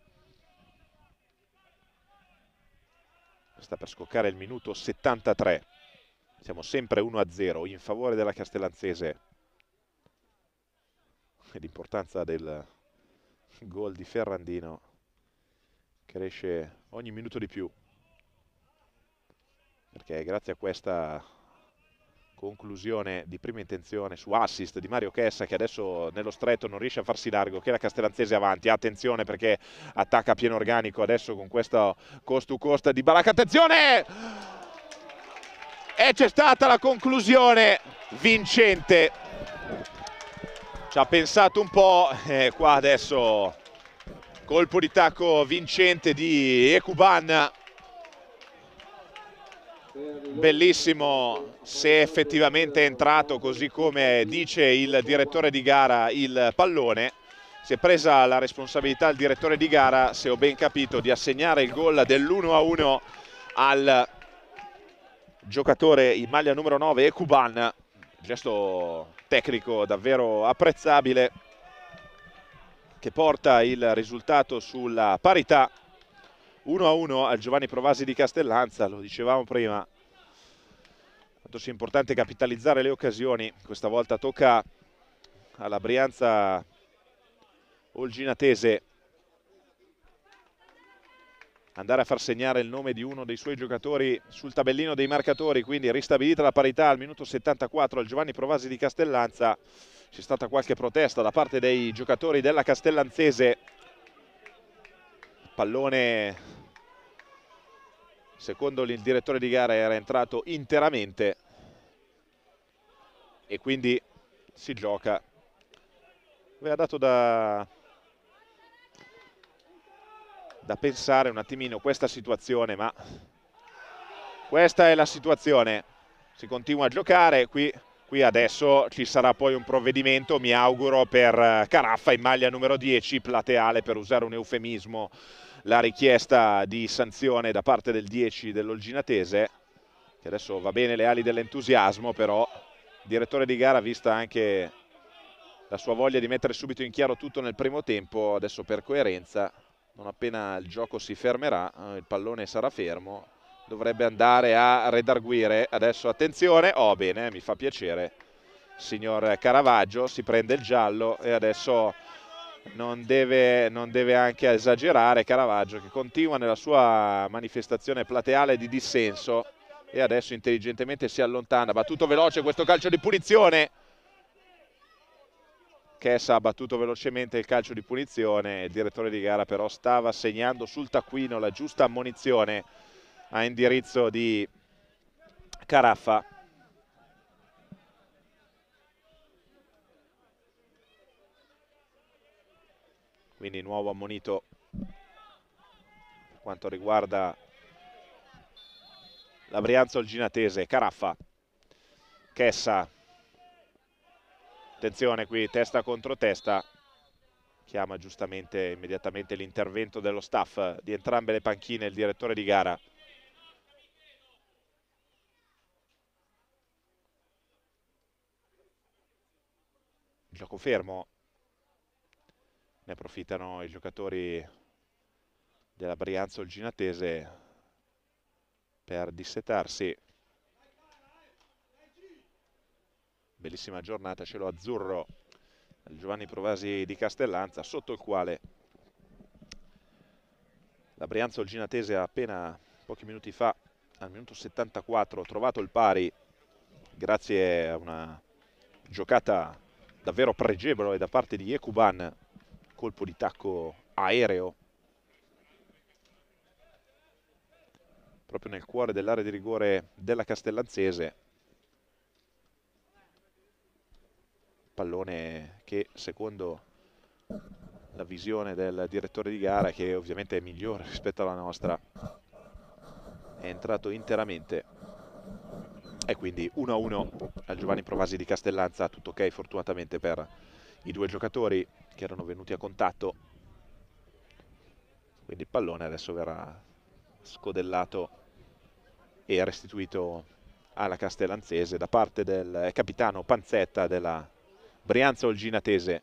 Sta per scoccare il minuto 73. Siamo sempre 1-0 in favore della Castellanzese. E l'importanza del gol di Ferrandino cresce ogni minuto di più, perché grazie a questa conclusione di prima intenzione su assist di Mario Chessa, che adesso nello stretto non riesce a farsi largo, che la Castellanzese avanti. Attenzione perché attacca a pieno organico adesso con questo cost to cost di Balak. Attenzione! E c'è stata la conclusione vincente. Ci ha pensato un po', qua adesso colpo di tacco vincente di Ekuban. Bellissimo se effettivamente è entrato così come dice il direttore di gara il pallone. Si è presa la responsabilità il direttore di gara, se ho ben capito, di assegnare il gol dell'1-1 al giocatore in maglia numero 9 Ekuban. Gesto tecnico davvero apprezzabile che porta il risultato sulla parità. 1-1 al Giovanni Provasi di Castellanza. Lo dicevamo prima, quanto sia importante capitalizzare le occasioni. Questa volta tocca alla Brianza Olginatese andare a far segnare il nome di uno dei suoi giocatori sul tabellino dei marcatori, quindi ristabilita la parità al minuto 74 al Giovanni Provasi di Castellanza. C'è stata qualche protesta da parte dei giocatori della Castellanzese. Pallone, secondo il direttore di gara, era entrato interamente e quindi si gioca. Aveva dato da pensare un attimino questa situazione, ma questa è la situazione. Si continua a giocare qui adesso ci sarà poi un provvedimento, mi auguro, per Caraffa in maglia numero 10, plateale per usare un eufemismo la richiesta di sanzione da parte del 10 dell'Olginatese, che adesso va bene le ali dell'entusiasmo, però il direttore di gara, vista anche la sua voglia di mettere subito in chiaro tutto nel primo tempo, adesso per coerenza, non appena il gioco si fermerà, il pallone sarà fermo, dovrebbe andare a redarguire. Adesso attenzione, oh bene, mi fa piacere, signor Caravaggio, si prende il giallo e adesso non deve anche esagerare Caravaggio, che continua nella sua manifestazione plateale di dissenso e adesso intelligentemente si allontana. Battuto veloce questo calcio di punizione. Chessa ha battuto velocemente il calcio di punizione, il direttore di gara però stava segnando sul taccuino la giusta ammonizione a indirizzo di Caraffa. Quindi nuovo ammonito per quanto riguarda la Brianza Olginatese. Caraffa, Chessa, attenzione qui, testa contro testa, chiama giustamente immediatamente l'intervento dello staff di entrambe le panchine il direttore di gara. Gioco fermo, ne approfittano i giocatori della Brianza Olginatese per dissetarsi. Bellissima giornata, cielo azzurro, Giovanni Provasi di Castellanza, sotto il quale la Brianza Olginatese ha appena pochi minuti fa, al minuto 74, trovato il pari grazie a una giocata davvero pregevole da parte di Ekuban, colpo di tacco aereo proprio nel cuore dell'area di rigore della Castellanzese. Pallone che secondo la visione del direttore di gara, che ovviamente è migliore rispetto alla nostra, è entrato interamente e quindi 1-1 al Giovanni Provasi di Castellanza. Tutto ok fortunatamente per i due giocatori che erano venuti a contatto, quindi il pallone adesso verrà scodellato e restituito alla Castellanzese da parte del capitano Panzetta della Brianza Olginatese.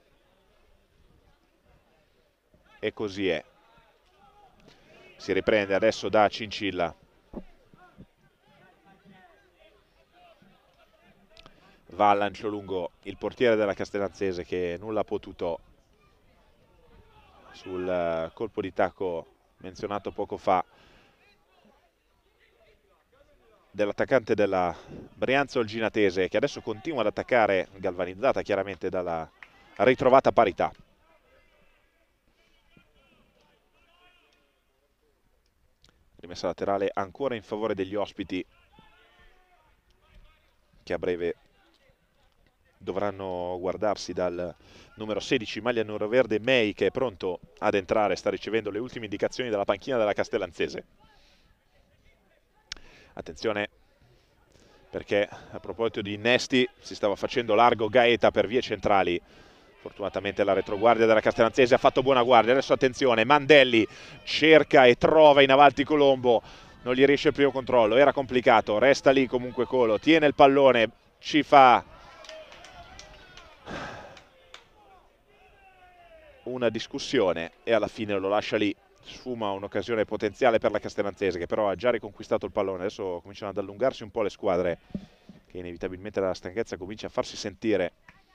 E così è. Si riprende adesso da Cincilla. Va al lancio lungo il portiere della Castellanzese, che nulla ha potuto sul colpo di tacco menzionato poco fa dell'attaccante della Brianza Olginatese, che adesso continua ad attaccare, galvanizzata chiaramente dalla ritrovata parità. Rimessa laterale ancora in favore degli ospiti, che a breve dovranno guardarsi dal numero 16, maglia neuroverde, May, che è pronto ad entrare, sta ricevendo le ultime indicazioni dalla panchina della Castellanzese. Attenzione, perché a proposito di innesti si stava facendo largo Gaeta per vie centrali. Fortunatamente la retroguardia della Castellanzese ha fatto buona guardia. Adesso attenzione, Mandelli cerca e trova in avanti Colombo, non gli riesce il primo controllo, era complicato, resta lì comunque Colo, tiene il pallone, ci fa una discussione e alla fine lo lascia lì. Sfuma un'occasione potenziale per la Castellanzese, che però ha già riconquistato il pallone. Adesso cominciano ad allungarsi un po' le squadre, che inevitabilmente la stanchezza comincia a farsi sentire.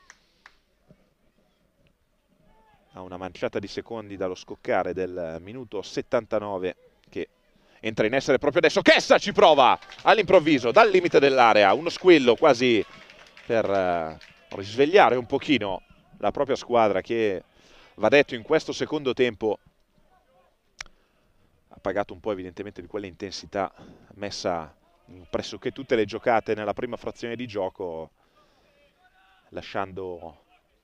A una manciata di secondi dallo scoccare del minuto 79, che entra in essere proprio adesso. Chessa ci prova all'improvviso dal limite dell'area, uno squillo quasi per risvegliare un pochino la propria squadra, che, va detto, in questo secondo tempo ha pagato un po' evidentemente di quella intensità messa in pressoché tutte le giocate nella prima frazione di gioco, lasciando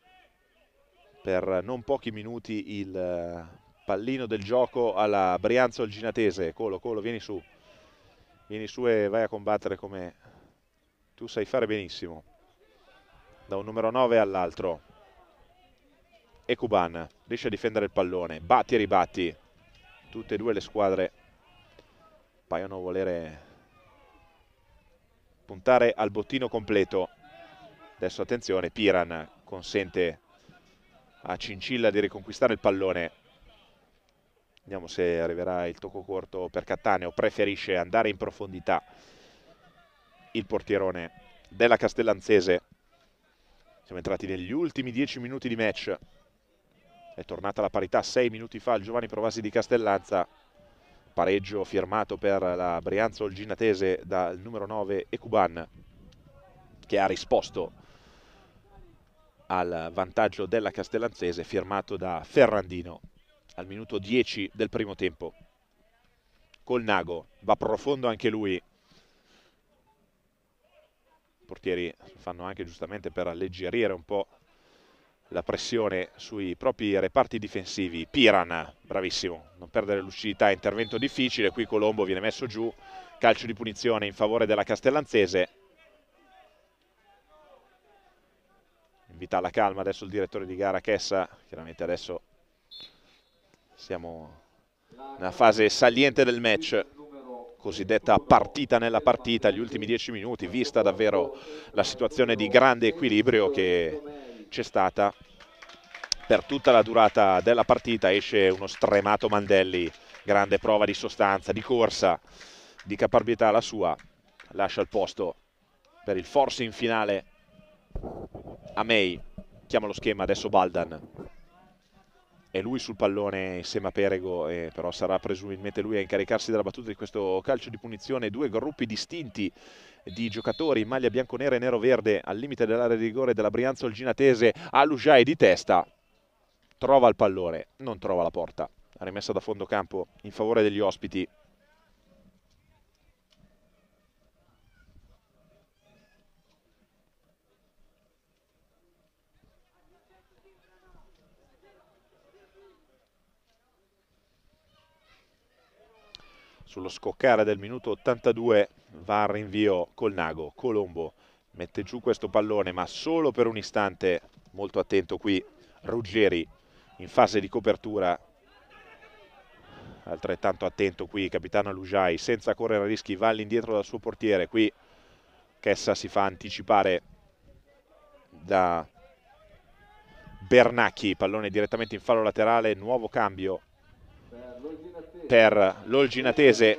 per non pochi minuti il pallino del gioco alla Brianza Olginatese. Colo, vieni su e vai a combattere come tu sai fare benissimo. Da un numero 9 all'altro. Ekuban riesce a difendere il pallone, batti e ribatti. Tutte e due le squadre paiono volere puntare al bottino completo. Adesso attenzione, Piran consente a Cincilla di riconquistare il pallone. Vediamo se arriverà il tocco corto per Cattaneo, preferisce andare in profondità il portierone della Castellanzese. Siamo entrati negli ultimi 10 minuti di match, è tornata la parità 6 minuti fa al Giovanni Provasi di Castellanza, pareggio firmato per la Brianza Olginatese dal numero 9 Ecuban, che ha risposto al vantaggio della Castellanzese, firmato da Ferrandino al minuto 10 del primo tempo. Colnago va profondo anche lui, i portieri fanno anche giustamente per alleggerire un po' la pressione sui propri reparti difensivi. Piran, bravissimo, non perdere lucidità, intervento difficile, qui Colombo viene messo giù, calcio di punizione in favore della Castellanzese. Invita alla calma adesso il direttore di gara Chessa, chiaramente adesso siamo nella fase saliente del match, cosiddetta partita nella partita, gli ultimi 10 minuti, vista davvero la situazione di grande equilibrio che c'è stata per tutta la durata della partita. Esce uno stremato Mandelli, grande prova di sostanza, di corsa, di caparbietà la sua, lascia il posto per il forcing finale a May, chiama lo schema adesso Baldan. È lui sul pallone insieme a Perego, però sarà presumibilmente lui a incaricarsi della battuta di questo calcio di punizione. Due gruppi distinti di giocatori in maglia bianconera e nero-verde al limite dell'area di rigore della Brianza Olginatese. Alujai di testa, trova il pallone, non trova la porta, rimessa da fondo campo in favore degli ospiti. Sullo scoccare del minuto 82 va al rinvio Colnago. Colombo mette giù questo pallone, ma solo per un istante. Molto attento qui Ruggeri in fase di copertura, altrettanto attento qui capitano Alujai, senza correre rischi va all'indietro dal suo portiere. Qui Chessa si fa anticipare da Bernacchi, pallone direttamente in fallo laterale, nuovo cambio per l'Olginatese.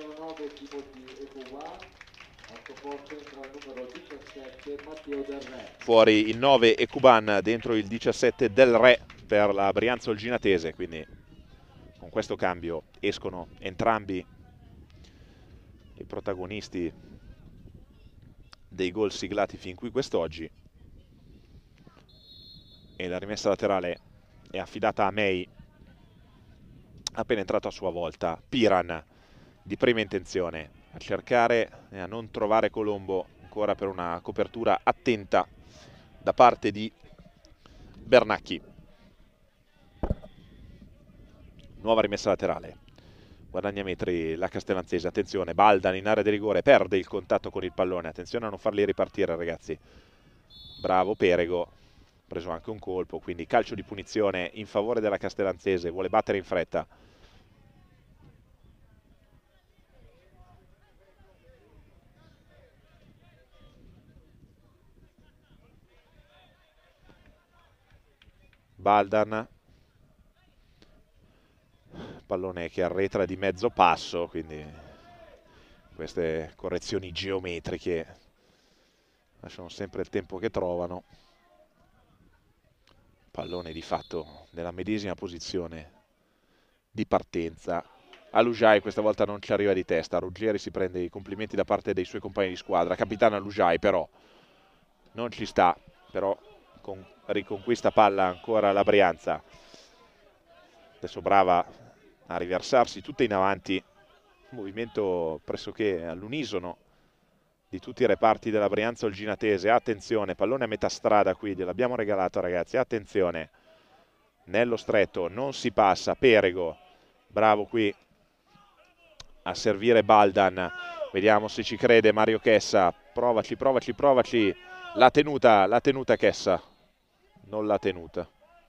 Fuori il 9 Ecuban, dentro il 17 Del Re per la Brianza Olginatese, quindi con questo cambio escono entrambi i protagonisti dei gol siglati fin qui quest'oggi, e la rimessa laterale è affidata a May, appena entrato a sua volta. Piran di prima intenzione a cercare e a non trovare Colombo, ancora per una copertura attenta da parte di Bernacchi. Nuova rimessa laterale, guadagna metri la Castellanzese. Attenzione, Baldan in area di rigore, perde il contatto con il pallone, attenzione a non farli ripartire ragazzi. Bravo Perego, preso anche un colpo, quindi calcio di punizione in favore della Castellanzese, vuole battere in fretta. Baldan, pallone che arretra di mezzo passo, quindi queste correzioni geometriche lasciano sempre il tempo che trovano. Pallone di fatto nella medesima posizione di partenza. Alujai questa volta non ci arriva di testa, Ruggeri si prende i complimenti da parte dei suoi compagni di squadra. Capitano Alujai però non ci sta, però riconquista palla ancora la Brianza. Adesso brava a riversarsi tutta in avanti, movimento pressoché all'unisono di tutti i reparti della Brianza Olginatese. Attenzione, pallone a metà strada qui, gliel'abbiamo regalato ragazzi, attenzione, nello stretto, non si passa. Perego, bravo qui a servire Baldan, vediamo se ci crede Mario Chessa, provaci, provaci, provaci, l'ha tenuta Chessa, non l'ha tenuta.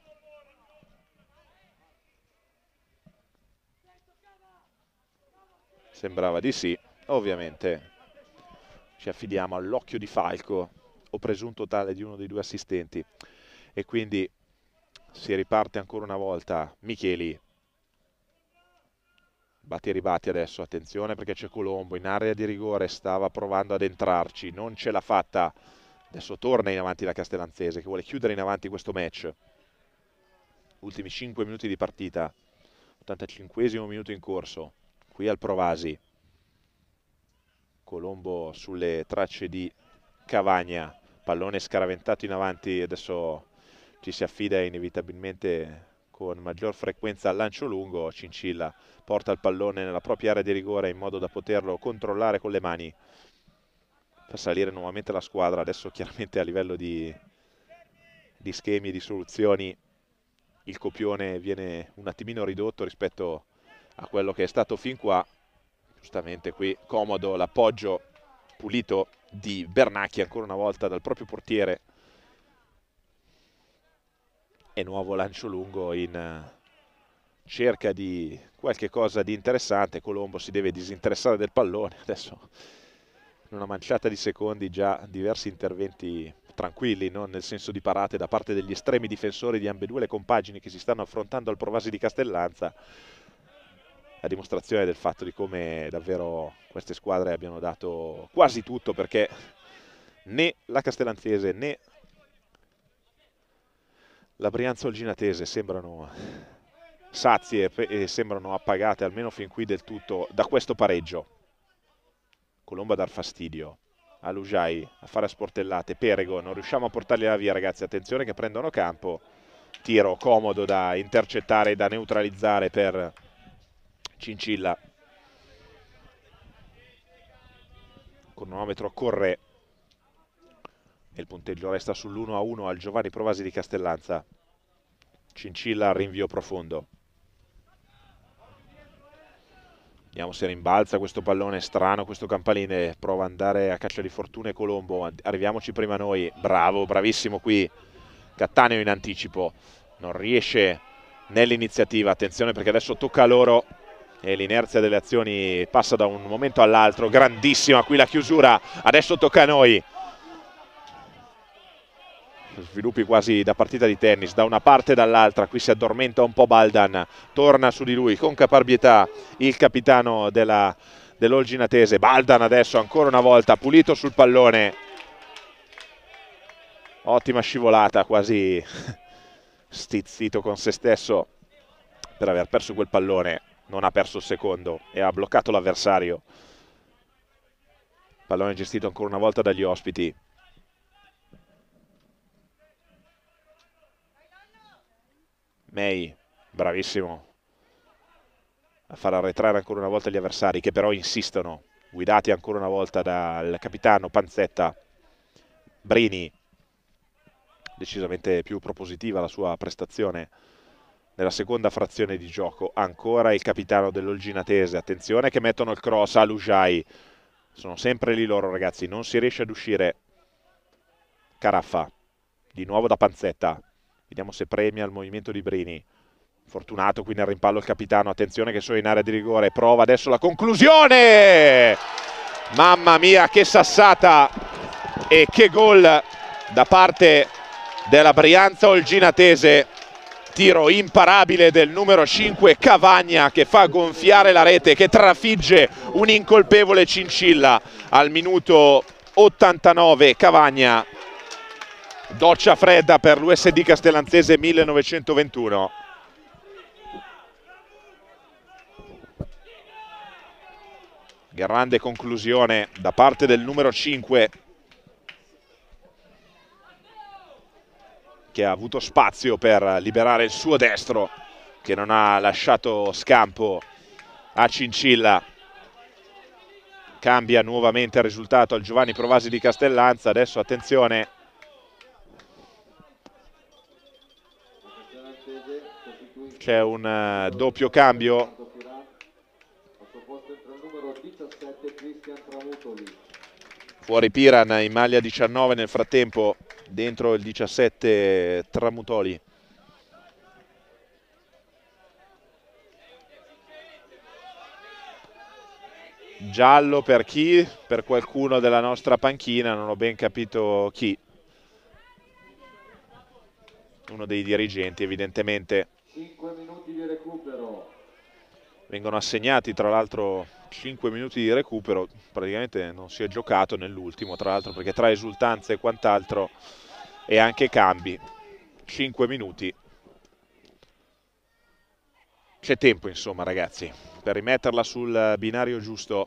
Sembrava di sì, ovviamente ci affidiamo all'occhio di falco o presunto tale di uno dei due assistenti, e quindi si riparte ancora una volta. Micheli, Batti e ribatti adesso, attenzione perché c'è Colombo in area di rigore, stava provando ad entrarci, non ce l'ha fatta. Adesso torna in avanti la Castellanzese che vuole chiudere in avanti questo match. Ultimi 5 minuti di partita, 85esimo minuto in corso, qui al Provasi. Colombo sulle tracce di Cavagna, pallone scaraventato in avanti, adesso ci si affida inevitabilmente con maggior frequenza al lancio lungo. Cincilla porta il pallone nella propria area di rigore in modo da poterlo controllare con le mani, fa salire nuovamente la squadra. Adesso chiaramente a livello di schemi e di soluzioni il copione viene un attimino ridotto rispetto a quello che è stato fin qua. Giustamente qui comodo l'appoggio pulito di Bernacchi ancora una volta dal proprio portiere, e nuovo lancio lungo in cerca di qualche cosa di interessante. Colombo si deve disinteressare del pallone adesso, in una manciata di secondi già diversi interventi tranquilli, non nel senso di parate, da parte degli estremi difensori di ambedue le compagini che si stanno affrontando al Provasi di Castellanza, a dimostrazione del fatto di come davvero queste squadre abbiano dato quasi tutto, perché né la Castellanzese né la Brianza Olginatese sembrano sazie e sembrano appagate almeno fin qui del tutto da questo pareggio. Colombo a dar fastidio a Lujai, a fare sportellate, Perego, non riusciamo a portarli via ragazzi, attenzione che prendono campo, tiro comodo da intercettare e da neutralizzare per Cincilla. Cronometro corre e il punteggio resta sull'1-1 al Giovanni Provasi di Castellanza. Cincilla al rinvio profondo. Vediamo se rimbalza questo pallone strano, questo Campaline, prova ad andare a caccia di fortuna Colombo, arriviamoci prima noi, bravo, bravissimo qui Cattaneo in anticipo, non riesce nell'iniziativa, attenzione perché adesso tocca a loro e l'inerzia delle azioni passa da un momento all'altro, grandissima qui la chiusura, adesso tocca a noi. Sviluppi quasi da partita di tennis, da una parte e dall'altra, qui si addormenta un po' Baldan, torna su di lui con caparbietà il capitano dell'Olginatese. Baldan adesso ancora una volta pulito sul pallone, ottima scivolata, quasi stizzito con se stesso per aver perso quel pallone, non ha perso il secondo e ha bloccato l'avversario. Pallone gestito ancora una volta dagli ospiti. May, bravissimo a far arretrare ancora una volta gli avversari, che però insistono, guidati ancora una volta dal capitano Panzetta. Brini, decisamente più propositiva la sua prestazione nella seconda frazione di gioco. Ancora il capitano dell'Olginatese, attenzione che mettono il cross a Lujai, sono sempre lì loro ragazzi, non si riesce ad uscire. Caraffa, di nuovo da Panzetta, vediamo se premia il movimento di Brini. Fortunato qui nel rimpallo il capitano, attenzione che sono in area di rigore, prova adesso la conclusione, mamma mia che sassata e che gol da parte della Brianza Olginatese. Tiro imparabile del numero 5 Cavagna che fa gonfiare la rete, che trafigge un incolpevole Cincilla al minuto 89. Cavagna, doccia fredda per l'USD Castellanzese 1921. Grande conclusione da parte del numero 5, che ha avuto spazio per liberare il suo destro, che non ha lasciato scampo a Cincilla. Cambia nuovamente il risultato al Giovanni Provasi di Castellanza. Adesso attenzione, c'è un doppio cambio. Fuori Piran in maglia 19, nel frattempo dentro il 17 Tramutoli. Giallo per chi? Per qualcuno della nostra panchina, non ho ben capito chi. Uno dei dirigenti evidentemente. 5 minuti di recupero. Vengono assegnati tra l'altro 5 minuti di recupero, praticamente non si è giocato nell'ultimo, tra l'altro perché tra esultanze e quant'altro e anche cambi, 5 minuti. C'è tempo insomma ragazzi per rimetterla sul binario giusto,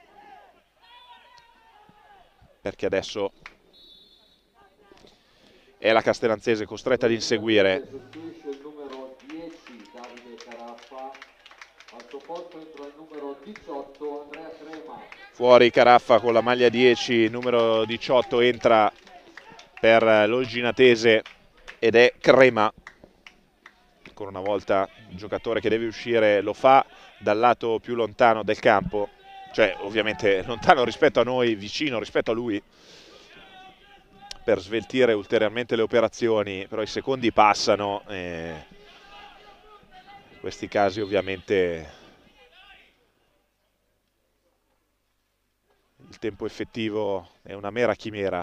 perché adesso è la Castellanzese costretta ad inseguire. Sostituisce il numero 10 Davide Caraffa, al suo posto entra il numero 18 Andrea Crema. Fuori Caraffa con la maglia 10, numero 18 entra per l'Olginatese ed è Crema. Ancora una volta il giocatore che deve uscire lo fa dal lato più lontano del campo, cioè ovviamente lontano rispetto a noi, vicino rispetto a lui, per sveltire ulteriormente le operazioni, però i secondi passano e in questi casi ovviamente il tempo effettivo è una mera chimera.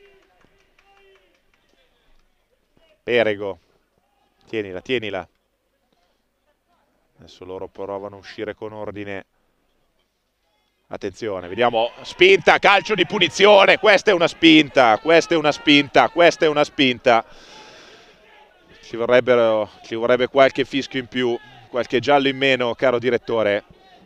Perego, tienila, tienila. Adesso loro provano a uscire con ordine. Attenzione, vediamo, spinta, calcio di punizione, questa è una spinta, questa è una spinta, questa è una spinta. Ci vorrebbe qualche fischio in più, qualche giallo in meno, caro direttore.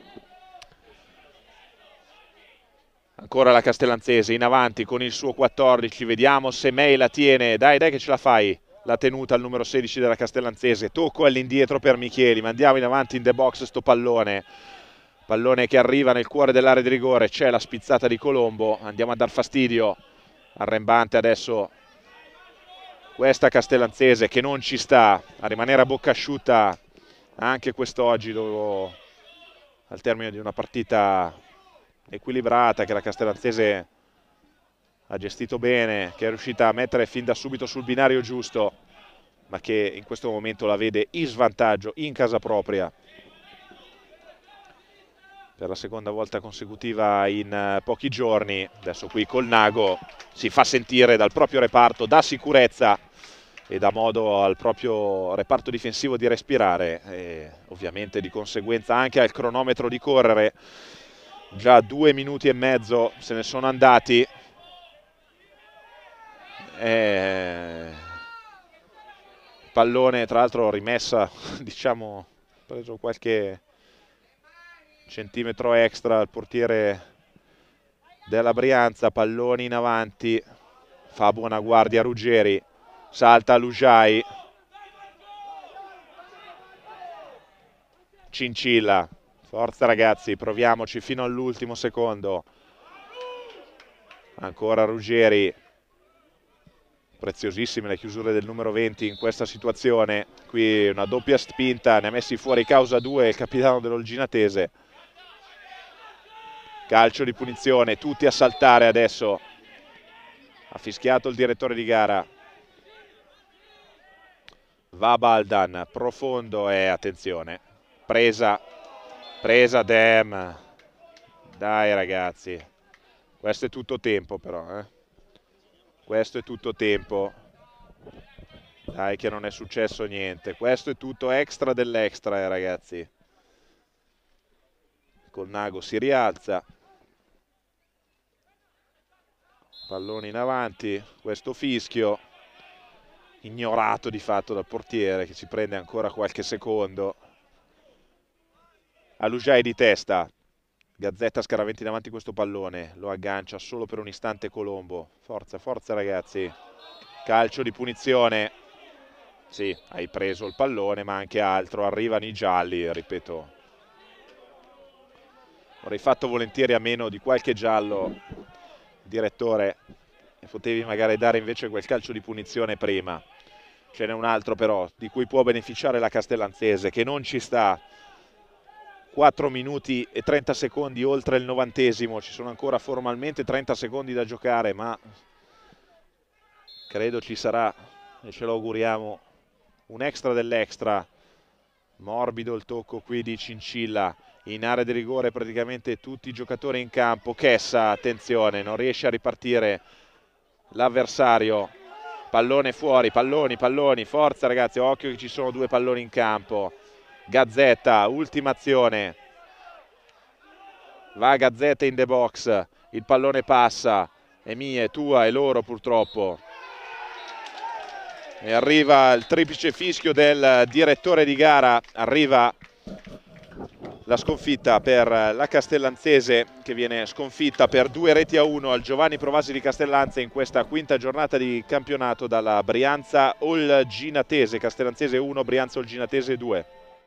Ancora la Castellanzese in avanti con il suo 14, vediamo se May la tiene, dai che ce la fai. La tenuta al numero 16 della Castellanzese, tocco all'indietro per Micheli, mandiamo in avanti in the box sto pallone. Pallone che arriva nel cuore dell'area di rigore, c'è la spizzata di Colombo, andiamo a dar fastidio. Arrembante adesso questa Castellanzese che non ci sta a rimanere a bocca asciutta anche quest'oggi, al termine di una partita equilibrata che la Castellanzese ha gestito bene, che è riuscita a mettere fin da subito sul binario giusto, ma che in questo momento la vede in svantaggio in casa propria. Per la seconda volta consecutiva in pochi giorni, adesso qui Colnago si fa sentire dal proprio reparto, dà sicurezza e dà modo al proprio reparto difensivo di respirare e ovviamente di conseguenza anche al cronometro di correre. Già 2 minuti e mezzo se ne sono andati. Pallone tra l'altro rimessa, diciamo, preso qualche centimetro extra al portiere della Brianza. Palloni in avanti, fa buona guardia Ruggeri, salta Lujai, Cincilla, forza ragazzi, proviamoci fino all'ultimo secondo. Ancora Ruggeri, preziosissime le chiusure del numero 20 in questa situazione. Qui una doppia spinta, ne ha messi fuori causa 2 il capitano dell'Olginatese. Calcio di punizione, tutti a saltare adesso. Ha fischiato il direttore di gara. Va Baldan, profondo e attenzione. Presa Dem. Dai ragazzi. Questo è tutto tempo però, Questo è tutto tempo. Dai che non è successo niente. Questo è tutto extra dell'extra, ragazzi. Colnago si rialza. Pallone in avanti. Questo fischio. Ignorato di fatto dal portiere che ci prende ancora qualche secondo. Alujai di testa. Gazzetta Scaraventi davanti questo pallone, lo aggancia solo per un istante Colombo. Forza, forza ragazzi. Calcio di punizione. Sì, hai preso il pallone ma anche altro. Arrivano i gialli, ripeto. Avrei fatto volentieri a meno di qualche giallo, direttore, e potevi magari dare invece quel calcio di punizione prima. Ce n'è un altro però di cui può beneficiare la Castellanzese, che non ci sta. 4 minuti e 30 secondi oltre il 90esimo, ci sono ancora formalmente 30 secondi da giocare, ma credo ci sarà, e ce lo auguriamo, un extra dell'extra. Morbido il tocco qui di Cincilla, in area di rigore praticamente tutti i giocatori in campo. Chessa, attenzione, non riesce a ripartire l'avversario. Pallone fuori, palloni, forza ragazzi, occhio che ci sono 2 palloni in campo. Gazzetta, ultima azione, va Gazzetta in the box, il pallone passa, è mia, è tua, è loro purtroppo. E arriva il triplice fischio del direttore di gara, arriva la sconfitta per la Castellanzese, che viene sconfitta per 2-1 al Giovanni Provasi di Castellanza in questa quinta giornata di campionato dalla Brianza Olginatese. Castellanzese 1, Brianza Olginatese 2.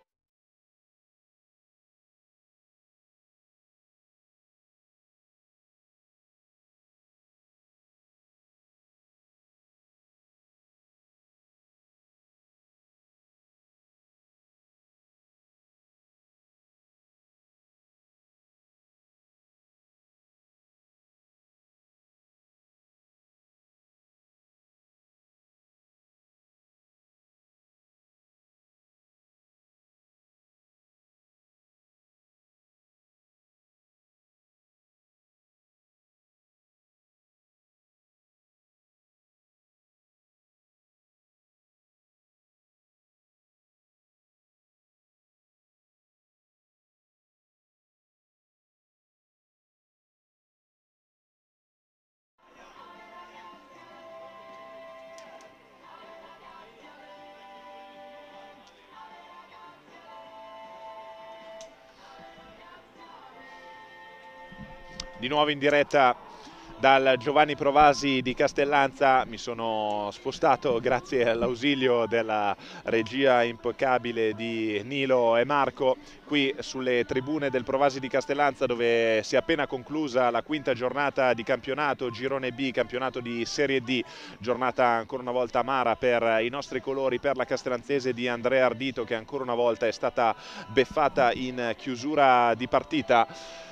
Di nuovo in diretta dal Giovanni Provasi di Castellanza, mi sono spostato grazie all'ausilio della regia impeccabile di Nilo e Marco qui sulle tribune del Provasi di Castellanza, dove si è appena conclusa la quinta giornata di campionato Girone B, campionato di Serie D, giornata ancora una volta amara per i nostri colori, per la castellanzese di Andrea Ardito, che ancora una volta è stata beffata in chiusura di partita.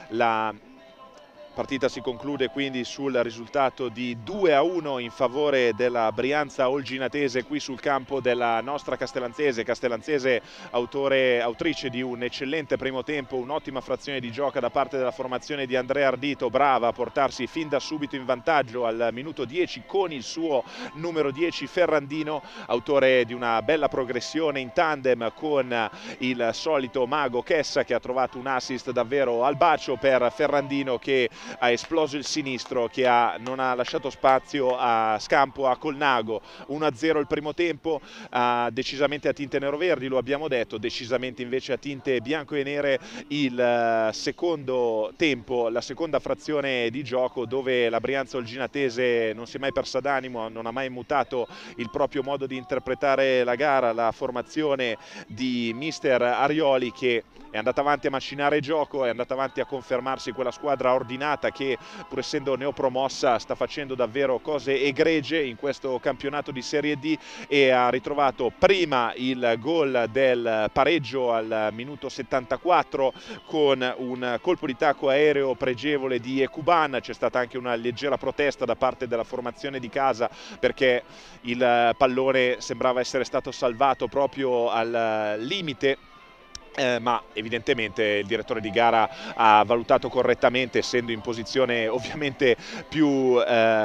La partita si conclude quindi sul risultato di 2-1 in favore della Brianza Olginatese qui sul campo della nostra Castellanzese. Castellanzese autrice di un eccellente primo tempo, un'ottima frazione di gioco da parte della formazione di Andrea Ardito, brava a portarsi fin da subito in vantaggio al minuto 10 con il suo numero 10 Ferrandino, autore di una bella progressione in tandem con il solito mago Chessa, che ha trovato un assist davvero al bacio per Ferrandino, che ha esploso il sinistro, che non ha lasciato spazio a scampo a Colnago. 1-0 il primo tempo, decisamente a tinte nero-verdi, lo abbiamo detto, decisamente invece a tinte bianco e nere il secondo tempo, la seconda frazione di gioco, dove la Brianza Olginatese non si è mai persa d'animo, non ha mai mutato il proprio modo di interpretare la gara, la formazione di mister Arioli, che è andata avanti a macinare gioco, è andata avanti a confermarsi quella squadra ordinata che, pur essendo neopromossa, sta facendo davvero cose egregie in questo campionato di Serie D, e ha ritrovato prima il gol del pareggio al minuto 74 con un colpo di tacco aereo pregevole di Ekuban. C'è stata anche una leggera protesta da parte della formazione di casa, perché il pallone sembrava essere stato salvato proprio al limite. Ma evidentemente il direttore di gara ha valutato correttamente, essendo in posizione ovviamente più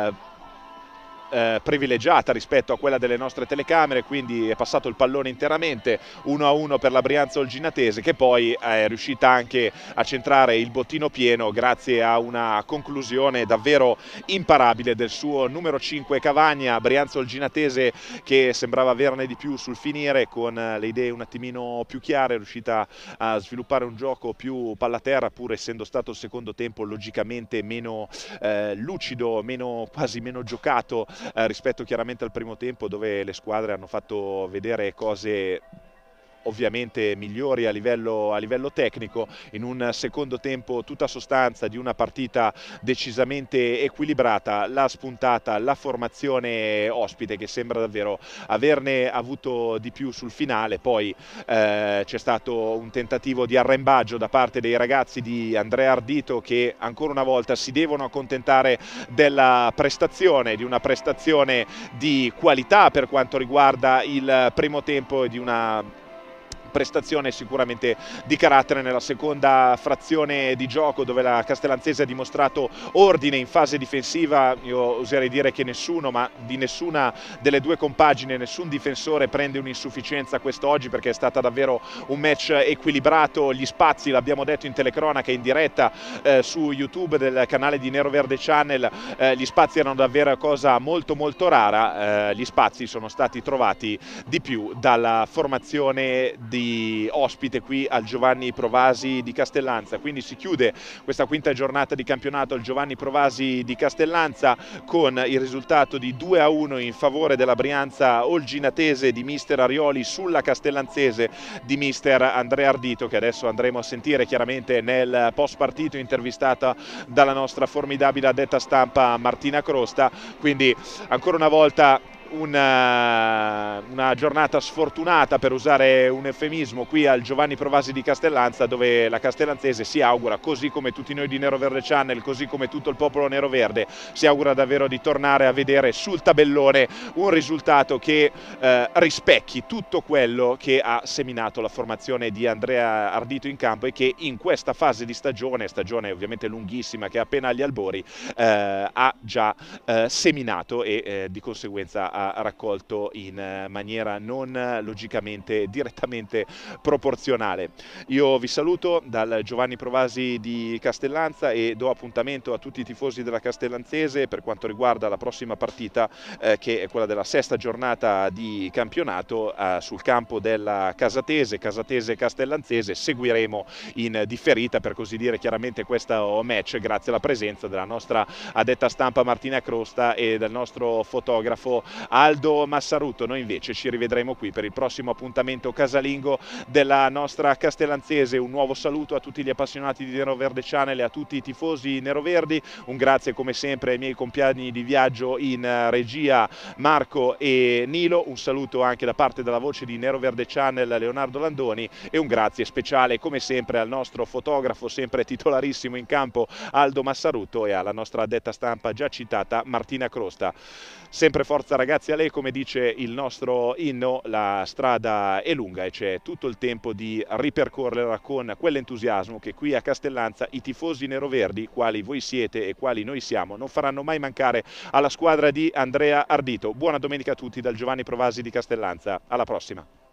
privilegiata rispetto a quella delle nostre telecamere, quindi è passato il pallone interamente. 1-1 per la Brianza Olginatese, che poi è riuscita anche a centrare il bottino pieno grazie a una conclusione davvero imparabile del suo numero 5 Cavagna. Brianza Olginatese che sembrava averne di più sul finire, con le idee un attimino più chiare, è riuscita a sviluppare un gioco più pallaterra, pur essendo stato il secondo tempo logicamente meno lucido, quasi meno giocato rispetto chiaramente al primo tempo, dove le squadre hanno fatto vedere cose ovviamente migliori a livello tecnico. In un secondo tempo tutta sostanza di una partita decisamente equilibrata l'ha spuntata la formazione ospite, che sembra davvero averne avuto di più sul finale. Poi c'è stato un tentativo di arrembaggio da parte dei ragazzi di Andrea Ardito, che ancora una volta si devono accontentare della prestazione, di una prestazione di qualità per quanto riguarda il primo tempo, e di una prestazione sicuramente di carattere nella seconda frazione di gioco, dove la Castellanzese ha dimostrato ordine in fase difensiva. Io oserei dire che nessuno, ma di nessuna delle due compagini, nessun difensore prende un'insufficienza quest'oggi, perché è stata davvero un match equilibrato. Gli spazi, l'abbiamo detto in telecronaca in diretta su YouTube del canale di Nero Verde Channel, gli spazi erano davvero cosa molto molto rara. Gli spazi sono stati trovati di più dalla formazione di ospite qui al Giovanni Provasi di Castellanza. Quindi si chiude questa quinta giornata di campionato al Giovanni Provasi di Castellanza con il risultato di 2-1 in favore della Brianza Olginatese di mister Arioli sulla Castellanzese di mister Andrea Ardito, che adesso andremo a sentire chiaramente nel post partito, intervistata dalla nostra formidabile addetta stampa Martina Crosta. Quindi ancora una volta una giornata sfortunata, per usare un eufemismo, qui al Giovanni Provasi di Castellanza, dove la Castellanzese si augura, così come tutti noi di Nero Verde Channel, così come tutto il popolo neroverde, si augura davvero di tornare a vedere sul tabellone un risultato che rispecchi tutto quello che ha seminato la formazione di Andrea Ardito in campo, e che in questa fase di stagione ovviamente lunghissima, che è appena agli albori, ha già seminato e di conseguenza ha raccolto in maniera non logicamente direttamente proporzionale. Io vi saluto dal Giovanni Provasi di Castellanza e do appuntamento a tutti i tifosi della Castellanzese per quanto riguarda la prossima partita, che è quella della sesta giornata di campionato sul campo della Casatese Castellanzese. Seguiremo in differita, per così dire, chiaramente questo match grazie alla presenza della nostra addetta stampa Martina Crosta e del nostro fotografo Aldo Massaruto. Noi invece ci rivedremo qui per il prossimo appuntamento casalingo della nostra Castellanzese. Un nuovo saluto a tutti gli appassionati di Nero Verde Channel e a tutti i tifosi neroverdi. Un grazie come sempre ai miei compagni di viaggio in regia Marco e Nilo. Un saluto anche da parte della voce di Nero Verde Channel Leonardo Landoni, e un grazie speciale come sempre al nostro fotografo, sempre titolarissimo in campo, Aldo Massaruto, e alla nostra addetta stampa già citata Martina Crosta. Sempre forza ragazzi a lei, come dice il nostro inno. La strada è lunga e c'è tutto il tempo di ripercorrerla con quell'entusiasmo che qui a Castellanza i tifosi neroverdi, quali voi siete e quali noi siamo, non faranno mai mancare alla squadra di Andrea Ardito. Buona domenica a tutti dal Giovanni Provasi di Castellanza, alla prossima.